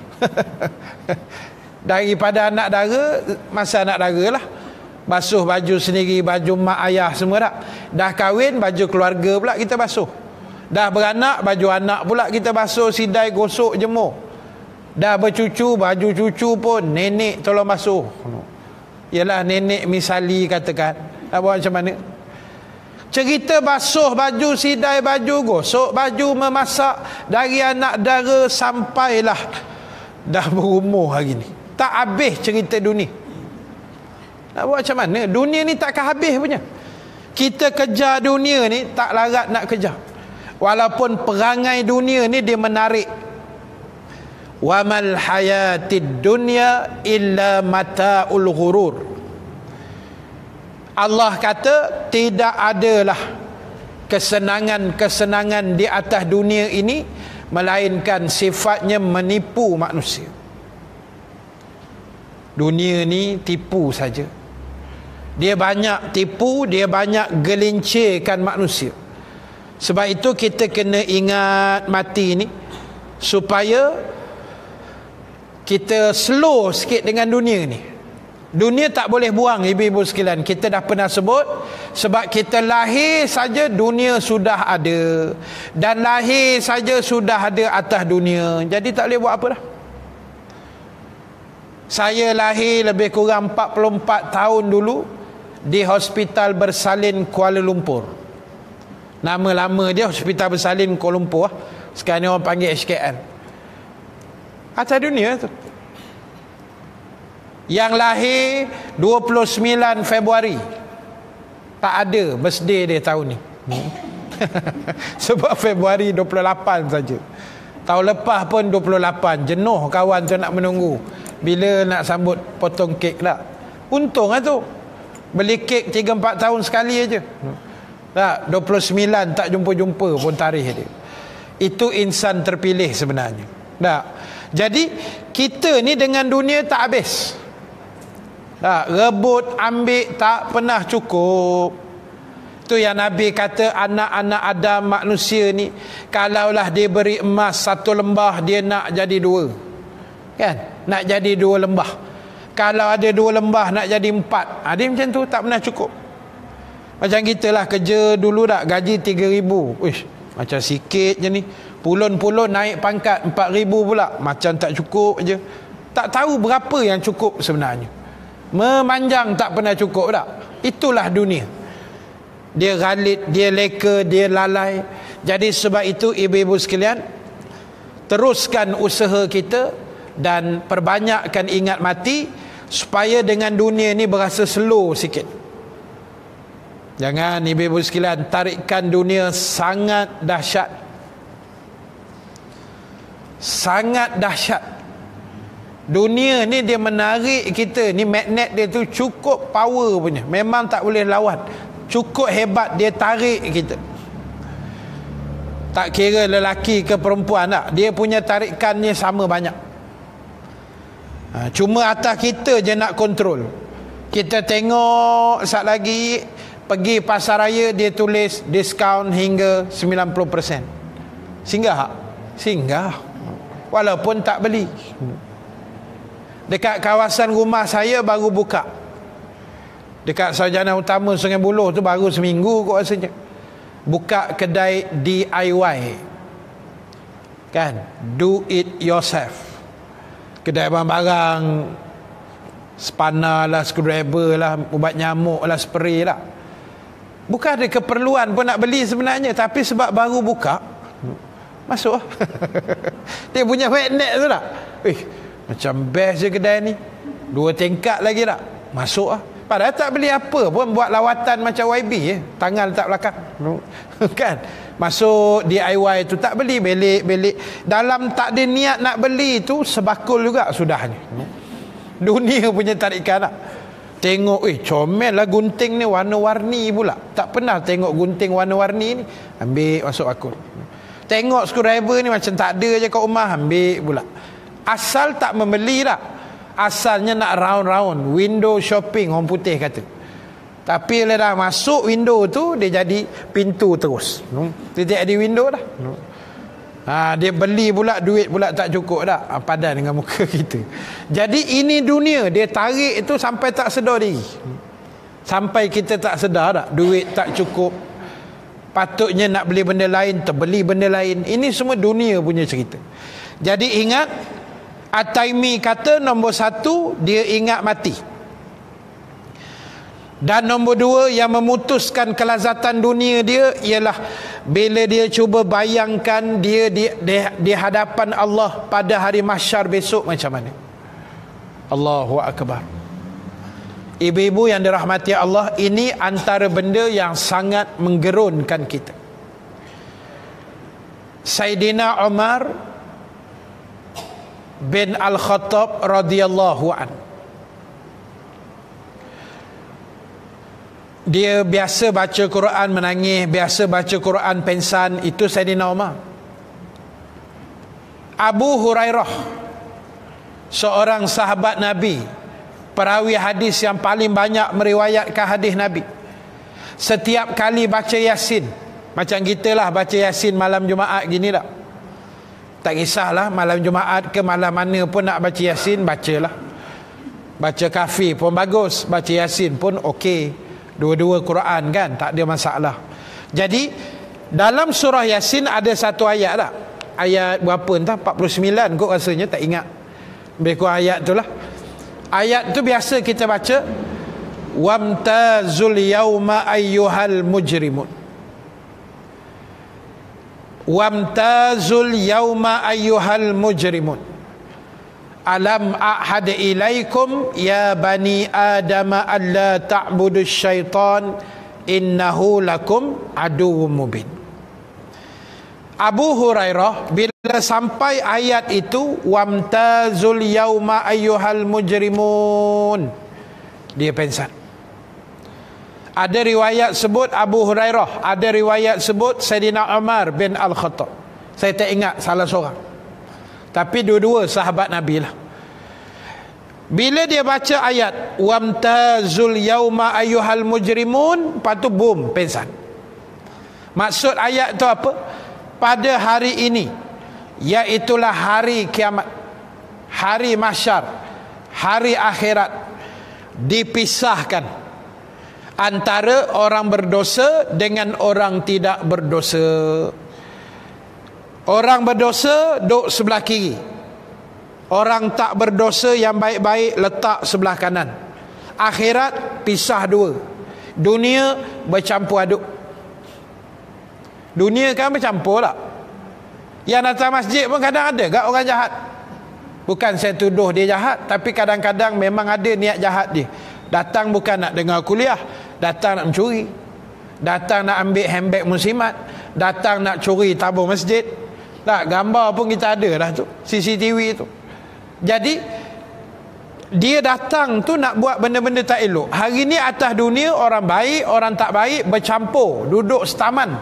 Daripada anak dara, masa anak dara lah, basuh baju sendiri, baju mak ayah semua tak. Dah kahwin, baju keluarga pula kita basuh. Dah beranak, baju anak pula kita basuh, sidai, gosok, jemur. Dah bercucu, baju cucu pun nenek tolong basuh. Yalah nenek misali katakan. Nak buat macam mana? Cerita basuh baju, sidai baju, gosok baju, memasak, dari anak dara sampailah dah berumur hari ni. Tak habis cerita dunia. Nak buat macam mana? Dunia ni takkan habis punya. Kita kejar dunia ni tak larat nak kejar. Walaupun perangai dunia ni dia menarik. Wa mal hayatid dunya illa mata'ul ghurur. Allah kata tidak adalah kesenangan-kesenangan di atas dunia ini melainkan sifatnya menipu manusia. Dunia ni tipu saja. Dia banyak tipu, dia banyak gelincirkan manusia. Sebab itu kita kena ingat mati ni supaya kita slow sikit dengan dunia ni. Dunia tak boleh buang, ibu-ibu sekalian. Kita dah pernah sebut, sebab kita lahir saja dunia sudah ada, dan lahir saja sudah ada atas dunia. Jadi tak boleh buat apa dah. Saya lahir lebih kurang empat puluh empat tahun dulu di Hospital Bersalin Kuala Lumpur. Nama lama dia Hospital Bersalin Kuala Lumpur. Sekarang ni orang panggil H K L. Atas dunia tu. Yang lahir dua puluh sembilan Februari. Tak ada birthday dia tahun ni. Sebab Februari dua puluh lapan saja. Tahun lepas pun dua puluh lapan. Jenuh kawan tu nak menunggu bila nak sambut potong kek lah. Untung lah tu. Beli kek tiga empat tahun sekali aja. Tak, dua puluh sembilan tak jumpa-jumpa pun tarikh dia. Itu insan terpilih sebenarnya. Tak. Jadi kita ni dengan dunia tak habis. Tak, rebut ambil tak pernah cukup. Tu yang Nabi kata, anak-anak Adam manusia ni kalaulah dia beri emas satu lembah, dia nak jadi dua. Kan? Nak jadi dua lembah. Kalau ada dua lembah nak jadi empat. Ha, dia macam tu, tak pernah cukup. Macam kita lah kerja dulu tak, gaji tiga ribu. Uish, macam sikit je ni. Pulun-pulun naik pangkat empat ribu pula. Macam tak cukup je. Tak tahu berapa yang cukup sebenarnya. Memanjang tak pernah cukup tak. Itulah dunia. Dia galit, dia leka, dia lalai. Jadi sebab itu ibu-ibu sekalian, teruskan usaha kita dan perbanyakkan ingat mati supaya dengan dunia ni berasa slow sikit. Jangan ibu-ibu sekalian, tarikan dunia sangat dahsyat. Sangat dahsyat. Dunia ni dia menarik kita ni, magnet dia tu cukup power punya. Memang tak boleh lawan. Cukup hebat dia tarik kita. Tak kira lelaki ke perempuan tak, dia punya tarikannya sama banyak. Ha, cuma atas kita je nak kontrol. Kita tengok sat lagi pergi pasar raya dia tulis diskaun hingga sembilan puluh peratus. Singgah tak? Singgah. Walaupun tak beli. Dekat kawasan rumah saya baru buka. Dekat sarjana utama Sungai Buloh tu baru seminggu kot rasanya. Buka kedai D I Y. Kan? Do it yourself. Kedai barang-barang, spanner lah, screwdriver lah, ubat nyamuk lah, spray lah. Bukan ada keperluan pun nak beli sebenarnya, tapi sebab baru buka, masuk lah. Dia punya magnet tu tak? Eh, macam best je kedai ni. Dua tingkat lagi tak? Masuk lah. Padahal tak beli apa pun, buat lawatan macam Y B je, tangan letak belakang. Kan? Masuk D I Y tu, tak beli belik-belik. Dalam tak ada niat nak beli tu, sebakul juga sudahnya. Dunia punya tarikan lah. Tengok, eh comel lah gunting ni, warna-warni pula. Tak pernah tengok gunting warna-warni ni. Ambil, masuk bakul. Tengok screwdriver ni macam tak ada je kat rumah, ambil pula. Asal tak membeli lah. Asalnya nak round-round, window shopping orang putih kata. Tapi bila dah masuk window tu, dia jadi pintu terus. Dia tak ada window dah. Ha, dia beli pula, duit pula tak cukup dah. Ha, padan dengan muka kita. Jadi ini dunia, dia tarik itu sampai tak sedar diri. Sampai kita tak sedar dah, duit tak cukup. Patutnya nak beli benda lain, terbeli benda lain. Ini semua dunia punya cerita. Jadi ingat, At-Taimi kata nombor satu, dia ingat mati. Dan nombor dua, yang memutuskan kelazatan dunia dia ialah bila dia cuba bayangkan dia di, di, di hadapan Allah pada hari mahsyar besok macam mana. Allahu Akbar. Ibu-ibu yang dirahmati Allah, ini antara benda yang sangat menggerunkan kita. Sayyidina Umar bin Al-Khattab radhiyallahu an, dia biasa baca Quran menangis, biasa baca Quran pensan. Itu Sayyidina Umar. Abu Hurairah, seorang sahabat Nabi, perawi hadis yang paling banyak meriwayatkan hadis Nabi, setiap kali baca Yasin, macam kita lah baca Yasin malam Jumaat gini tak? Tak kisahlah malam Jumaat ke malam mana pun nak baca Yasin, bacalah. Baca Kahfi pun bagus, baca Yasin pun okey. Dua-dua Quran kan, tak ada masalah. Jadi dalam surah Yasin ada satu ayat tak? Ayat berapa entah, empat puluh sembilan kot rasanya, tak ingat. Lebih kurang ayat tu lah. Ayat tu biasa kita baca, wamtazul yauma ayyuhal mujrimun. Wamtazul yauma ayyuhal mujrimun. Alam a'had ilaikum ya bani Adam alla ta'budu syaitan innahu lakum aduwwum mubin. Abu Hurairah bila sampai ayat itu, wamtazul yauma ayyuhal mujrimun, dia pensan. Ada riwayat sebut Abu Hurairah, ada riwayat sebut Sayyidina Umar bin Al-Khattab. Saya tak ingat salah seorang. Tapi dua-dua sahabat Nabi lah. Bila dia baca ayat wamtazul yauma ayyuhal mujrimun, lepas tu boom, pensan. Maksud ayat tu apa? Pada hari ini, iaitulah hari kiamat, hari mahsyar, hari akhirat, dipisahkan antara orang berdosa dengan orang tidak berdosa. Orang berdosa duduk sebelah kiri, orang tak berdosa yang baik-baik letak sebelah kanan. Akhirat pisah dua. Dunia bercampur aduk. Dunia kan bercampur tak? Yang datang masjid pun kadang ada gak orang jahat. Bukan saya tuduh dia jahat, tapi kadang-kadang memang ada niat jahat dia. Datang bukan nak dengar kuliah, datang nak mencuri, datang nak ambil handbag muslimat, datang nak curi tabung masjid. Tak, gambar pun kita ada dah tu, C C T V tu. Jadi dia datang tu nak buat benda-benda tak elok. Hari ni atas dunia, orang baik, orang tak baik bercampur, duduk setaman.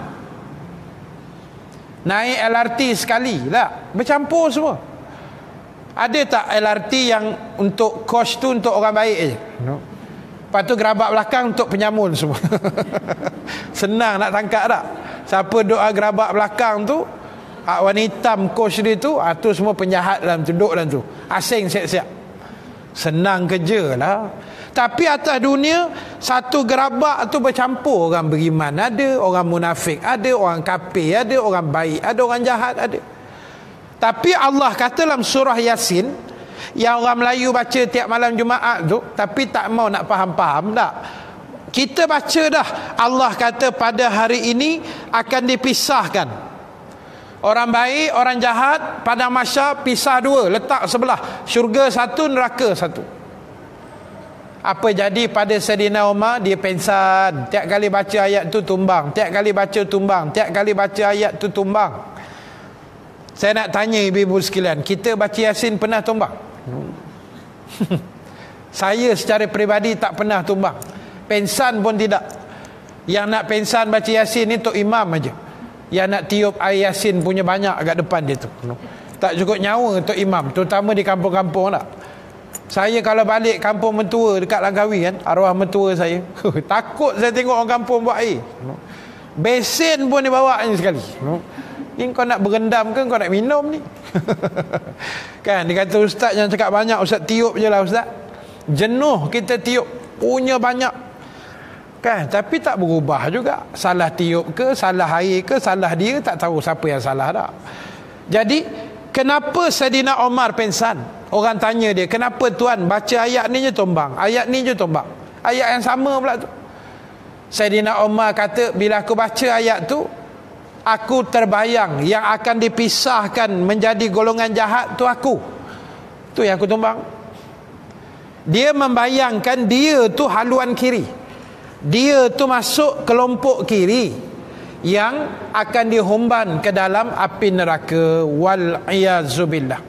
Naik L R T sekali lah, bercampur semua. Ada tak L R T yang untuk kos tu untuk orang baik je? No. Lepas tu gerabak belakang untuk penyamun semua. Senang nak tangkap tak? Siapa doa gerabak belakang tu, warna hitam kos dia tu, ah, tu semua penjahat dalam tu, duduk dalam tu. Asing siap-siap. Senang kerja lah. Tapi atas dunia, satu gerabak tu bercampur. Orang beriman ada, orang munafik ada, orang kafir ada, orang baik ada, orang jahat ada. Tapi Allah kata dalam surah Yasin, yang orang Melayu baca tiap malam Jumaat tu, tapi tak mau nak faham-faham tak. Kita baca dah, Allah kata pada hari ini akan dipisahkan. Orang baik, orang jahat, pada mahsyar pisah dua, letak sebelah. Syurga satu, neraka satu. Apa jadi pada Saidina Umar? Dia pensan. Tiap kali baca ayat tu tumbang. Tiap kali baca tumbang. Tiap kali baca ayat tu tumbang. Saya nak tanya ibu-ibu sekalian, kita baca Yasin pernah tumbang? Saya secara peribadi tak pernah tumbang. Pensan pun tidak. Yang nak pensan baca Yasin ni Tok Imam aja. Yang nak tiup air Yasin punya banyak kat depan dia tu. Tak cukup nyawa Tok Imam, terutama di kampung-kampung tak. Saya kalau balik kampung mentua dekat Langkawi kan, arwah mentua saya, takut saya tengok orang kampung buat air. Besen pun dia bawa ni sekali. Ni kau nak berendam ke kau nak minum ni? Kan dia kata ustaz yang cakap banyak, ustaz tiup je lah ustaz. Jenuh kita tiup, punya banyak. Kan, tapi tak berubah juga. Salah tiup ke, salah air ke, salah dia, tak tahu siapa yang salah dah. Jadi, kenapa Saidina Omar pensan? Orang tanya dia, kenapa tuan baca ayat ni je tumbang, ayat ni je tumbang, ayat yang sama pula tu. Saidina Omar kata, bila aku baca ayat tu, aku terbayang yang akan dipisahkan menjadi golongan jahat tu aku. Tu yang aku tumbang. Dia membayangkan dia tu haluan kiri. Dia tu masuk kelompok kiri yang akan dihumban ke dalam api neraka, wal iyazubillah.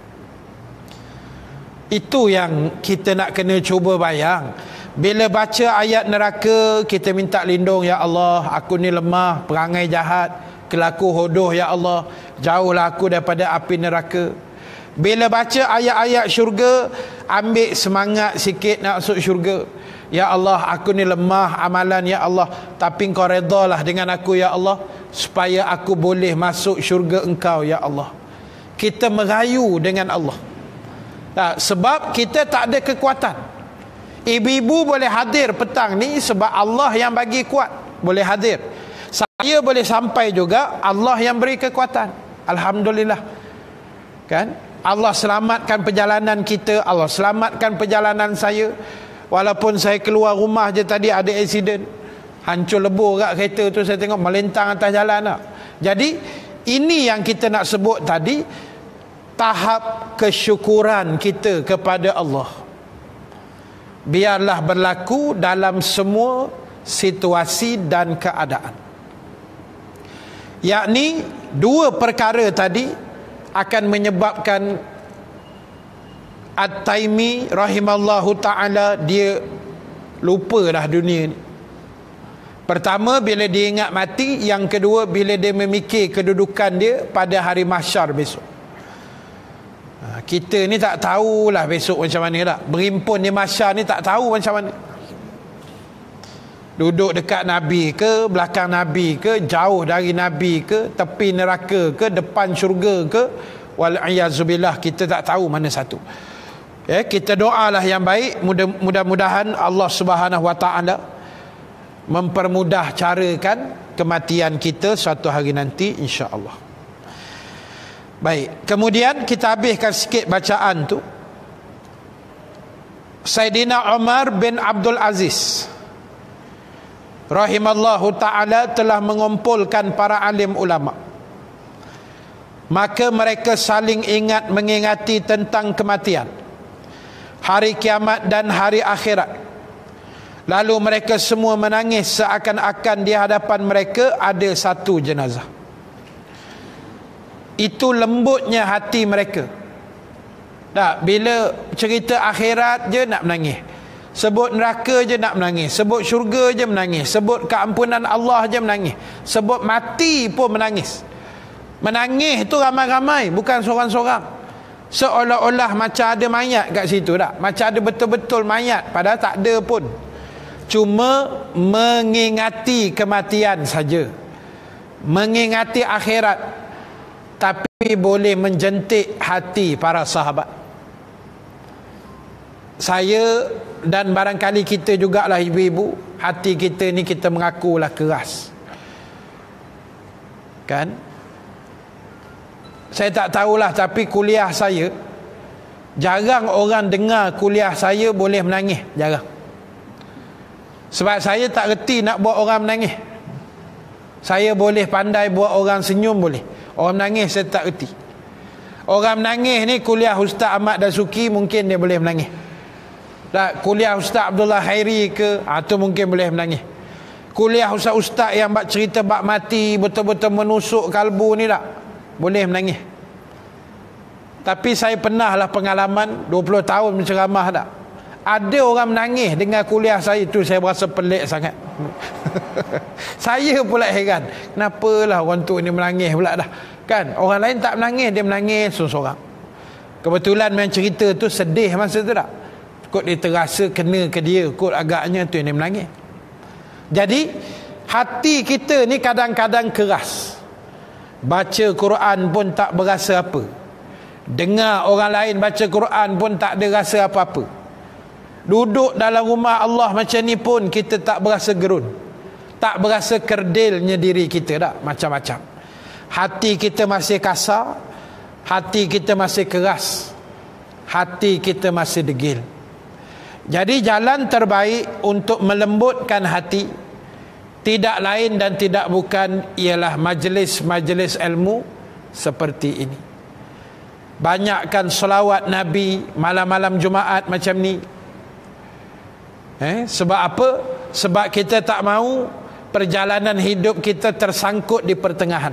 Itu yang kita nak kena cuba bayang. Bila baca ayat neraka, kita minta lindung, ya Allah, aku ni lemah, perangai jahat, kelaku hodoh, ya Allah, jauhlah aku daripada api neraka. Bila baca ayat-ayat syurga, ambil semangat sikit nak masuk syurga. Ya Allah, aku ni lemah amalan, ya Allah, tapi Engkau redalah dengan aku, ya Allah, supaya aku boleh masuk syurga Engkau, ya Allah. Kita merayu dengan Allah. Nah, sebab kita tak ada kekuatan. Ibu-ibu boleh hadir petang ni sebab Allah yang bagi kuat, boleh hadir. Saya boleh sampai juga, Allah yang beri kekuatan. Alhamdulillah. Kan? Allah selamatkan perjalanan kita, Allah selamatkan perjalanan saya. Walaupun saya keluar rumah je tadi ada aksiden, hancur lebur kat kereta tu, saya tengok melintang atas jalan tak. Jadi ini yang kita nak sebut tadi, tahap kesyukuran kita kepada Allah. Biarlah berlaku dalam semua situasi dan keadaan. Yakni dua perkara tadi akan menyebabkan At-Taimi rahimallahu ta'ala dia lupa dah dunia ni. Pertama, bila dia ingat mati. Yang kedua, bila dia memikir kedudukan dia pada hari mahsyar besok. ha, Kita ni tak tahulah besok macam mana tak. Berimpun di mahsyar ni tak tahu macam mana. Duduk dekat Nabi ke, belakang Nabi ke, jauh dari Nabi ke, tepi neraka ke, depan syurga ke, wal-iyazubillah, kita tak tahu mana satu. Ya, kita doalah yang baik, mudah-mudahan Allah Subhanahu wa taala mempermudah carakan kematian kita suatu hari nanti, insya-Allah. Baik, kemudian kita habiskan sikit bacaan tu. Saidina Umar bin Abdul Aziz rahimallahu taala telah mengumpulkan para alim ulama. Maka mereka saling ingat mengingati tentang kematian, hari kiamat dan hari akhirat. Lalu mereka semua menangis seakan-akan di hadapan mereka ada satu jenazah. Itu lembutnya hati mereka. Tak, bila cerita akhirat je nak menangis, sebut neraka je nak menangis, sebut syurga je menangis, sebut keampunan Allah je menangis, sebut mati pun menangis. Menangis tu ramai-ramai, bukan seorang-seorang. Seolah-olah macam ada mayat kat situ tak? Macam ada betul-betul mayat, padahal tak ada pun. Cuma mengingati kematian saja, mengingati akhirat, tapi boleh menjentik hati para sahabat. saya dan barangkali kita jugalah ibu-ibu, hati kita ni kita mengakulah keras, kan? Saya tak tahulah, tapi kuliah saya jarang orang dengar kuliah saya boleh menangis, jarang. Sebab saya tak reti nak buat orang menangis. Saya boleh pandai buat orang senyum, boleh. Orang menangis saya tak reti. Orang menangis ni kuliah Ustaz Ahmad Dasuki mungkin dia boleh menangis. Tak, kuliah Ustaz Abdullah Khairi ke, atau mungkin boleh menangis. Kuliah ustaz-ustaz yang bak cerita bak mati, betul-betul menusuk kalbu ni tak boleh menangis. Tapi saya pernah lah pengalaman dua puluh tahun menceramah tak, ada orang menangis dengan kuliah saya tu, saya berasa pelik sangat. Saya pula heran, kenapalah orang tu ni menangis pula dah, kan? Orang lain tak menangis, dia menangis seorang-seorang. Kebetulan main cerita tu sedih masa tu tak, kot dia terasa kena ke dia, kot agaknya tu yang dia menangis. Jadi hati kita ni kadang-kadang keras. Baca Quran pun tak berasa apa, dengar orang lain baca Quran pun tak ada rasa apa-apa. Duduk dalam rumah Allah macam ni pun kita tak berasa gerun, tak berasa kerdilnya diri kita tak, macam-macam. Hati kita masih kasar, hati kita masih keras, hati kita masih degil. Jadi jalan terbaik untuk melembutkan hati tidak lain dan tidak bukan ialah majlis-majlis ilmu seperti ini. Banyakkan selawat Nabi malam-malam Jumaat macam ni. Eh, sebab apa? Sebab kita tak mahu perjalanan hidup kita tersangkut di pertengahan.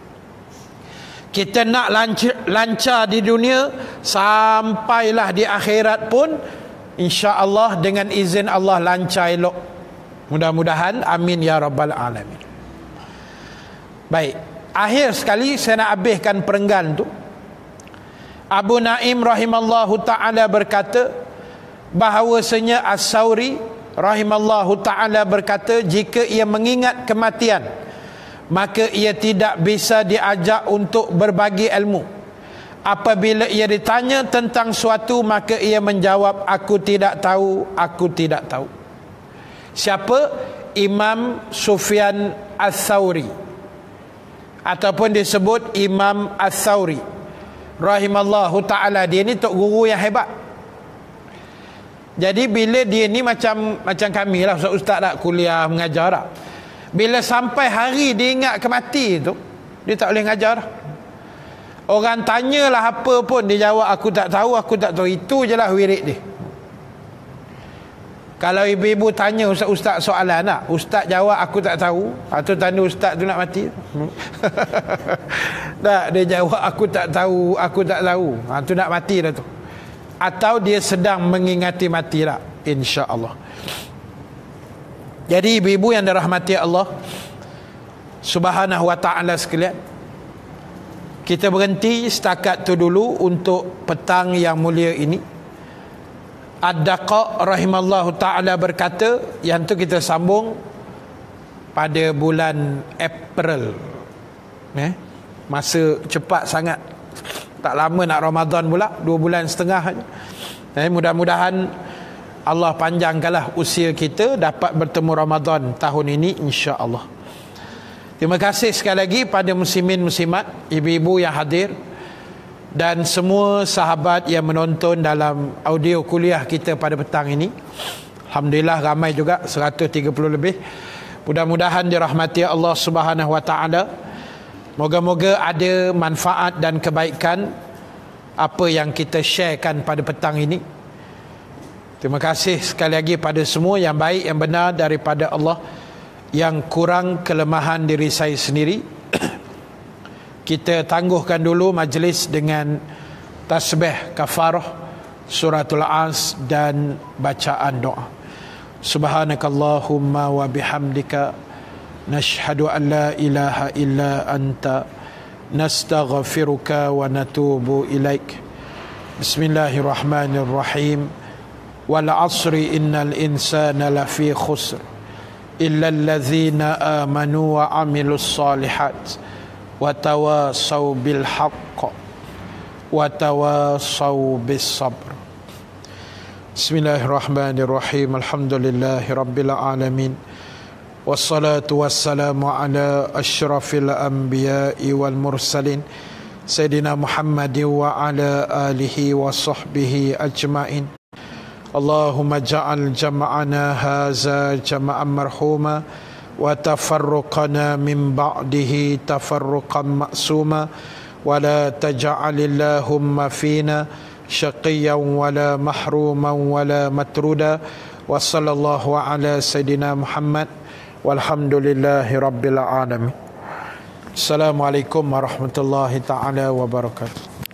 Kita nak lancar, lancar di dunia, sampailah di akhirat pun insya-Allah dengan izin Allah lancar elok. Mudah-mudahan, amin ya rabbal alamin. Baik, akhir sekali saya nak habiskan perenggan tu. Abu Naim rahimallahu taala berkata bahawasanya As-Sauri rahimallahu taala berkata, jika ia mengingat kematian maka ia tidak bisa diajak untuk berbagi ilmu. Apabila ia ditanya tentang suatu maka ia menjawab, aku tidak tahu, aku tidak tahu. Siapa? Imam Sufyan Ats-Tsauri, ataupun disebut Imam Ats-Tsauri rahimallahu ta'ala. Dia ni tok guru yang hebat. Jadi bila dia ni macam macam kami lah, ustaz-ustaz tak kuliah mengajar tak, bila sampai hari dia ingat kemati tu, dia tak boleh mengajar dah. Orang tanyalah apa pun dia jawab, aku tak tahu, aku tak tahu. Itu je lah wirid dia. Kalau ibu-ibu tanya ustaz-ustaz soalan tak, ustaz jawab aku tak tahu, atau tanda ustaz tu nak mati. Tak, dia jawab aku tak tahu, aku tak tahu. Ha, tu nak mati dah tu. Atau dia sedang mengingati mati lah, insya-Allah. Jadi ibu-ibu yang dirahmati Allah Subhanahu wa ta'ala sekalian, kita berhenti setakat tu dulu untuk petang yang mulia ini. Ad-Daqa rahimallahu ta'ala berkata, yang tu kita sambung pada bulan April. Eh? Masa cepat sangat, tak lama nak Ramadan pula, dua bulan setengah. Eh, mudah-mudahan Allah panjangkanlah usia kita dapat bertemu Ramadan tahun ini, insya-Allah. Terima kasih sekali lagi pada muslimin muslimat, ibu-ibu yang hadir, dan semua sahabat yang menonton dalam audio kuliah kita pada petang ini. Alhamdulillah ramai juga, seratus tiga puluh lebih. Mudah-mudahan dirahmati Allah Subhanahu wa taala. Moga-moga ada manfaat dan kebaikan apa yang kita sharekan pada petang ini. Terima kasih sekali lagi pada semua yang baik, yang benar daripada Allah. Yang kurang, kelemahan diri saya sendiri. Kita tangguhkan dulu majlis dengan tasbih kafarah, suratul As dan bacaan doa. Subhanakallahumma wa bihamdika nashhadu an la ilaha illa anta nastaghfiruka wa natubu ilaik. Bismillahirrahmanirrahim. Wal 'asri innal insana lafi khusr illa allazina amanu wa 'amilus solihat wa tawasaw bil haqq wa tawasaw bis sabr. Bismillahirrahmanirrahim. Alhamdulillahirabbil alamin. Wassalatu wassalamu ala asyrafil anbiya'i wal mursalin Sayyidina Muhammadin wa ala alihi wa sahbihi ajma'in. Allahumma ja'al jama'ana haza jama'an marhuma wa tafarruqana min ba'dihi tafarruqan ma'suma wa la taj'alillahumma fina syaqiyan wala mahruman wala matruda wa sallallahu ala sayyidina Muhammad walhamdulillahi rabbil alamin. Assalamualaikum warahmatullahi taala wabarakatuh.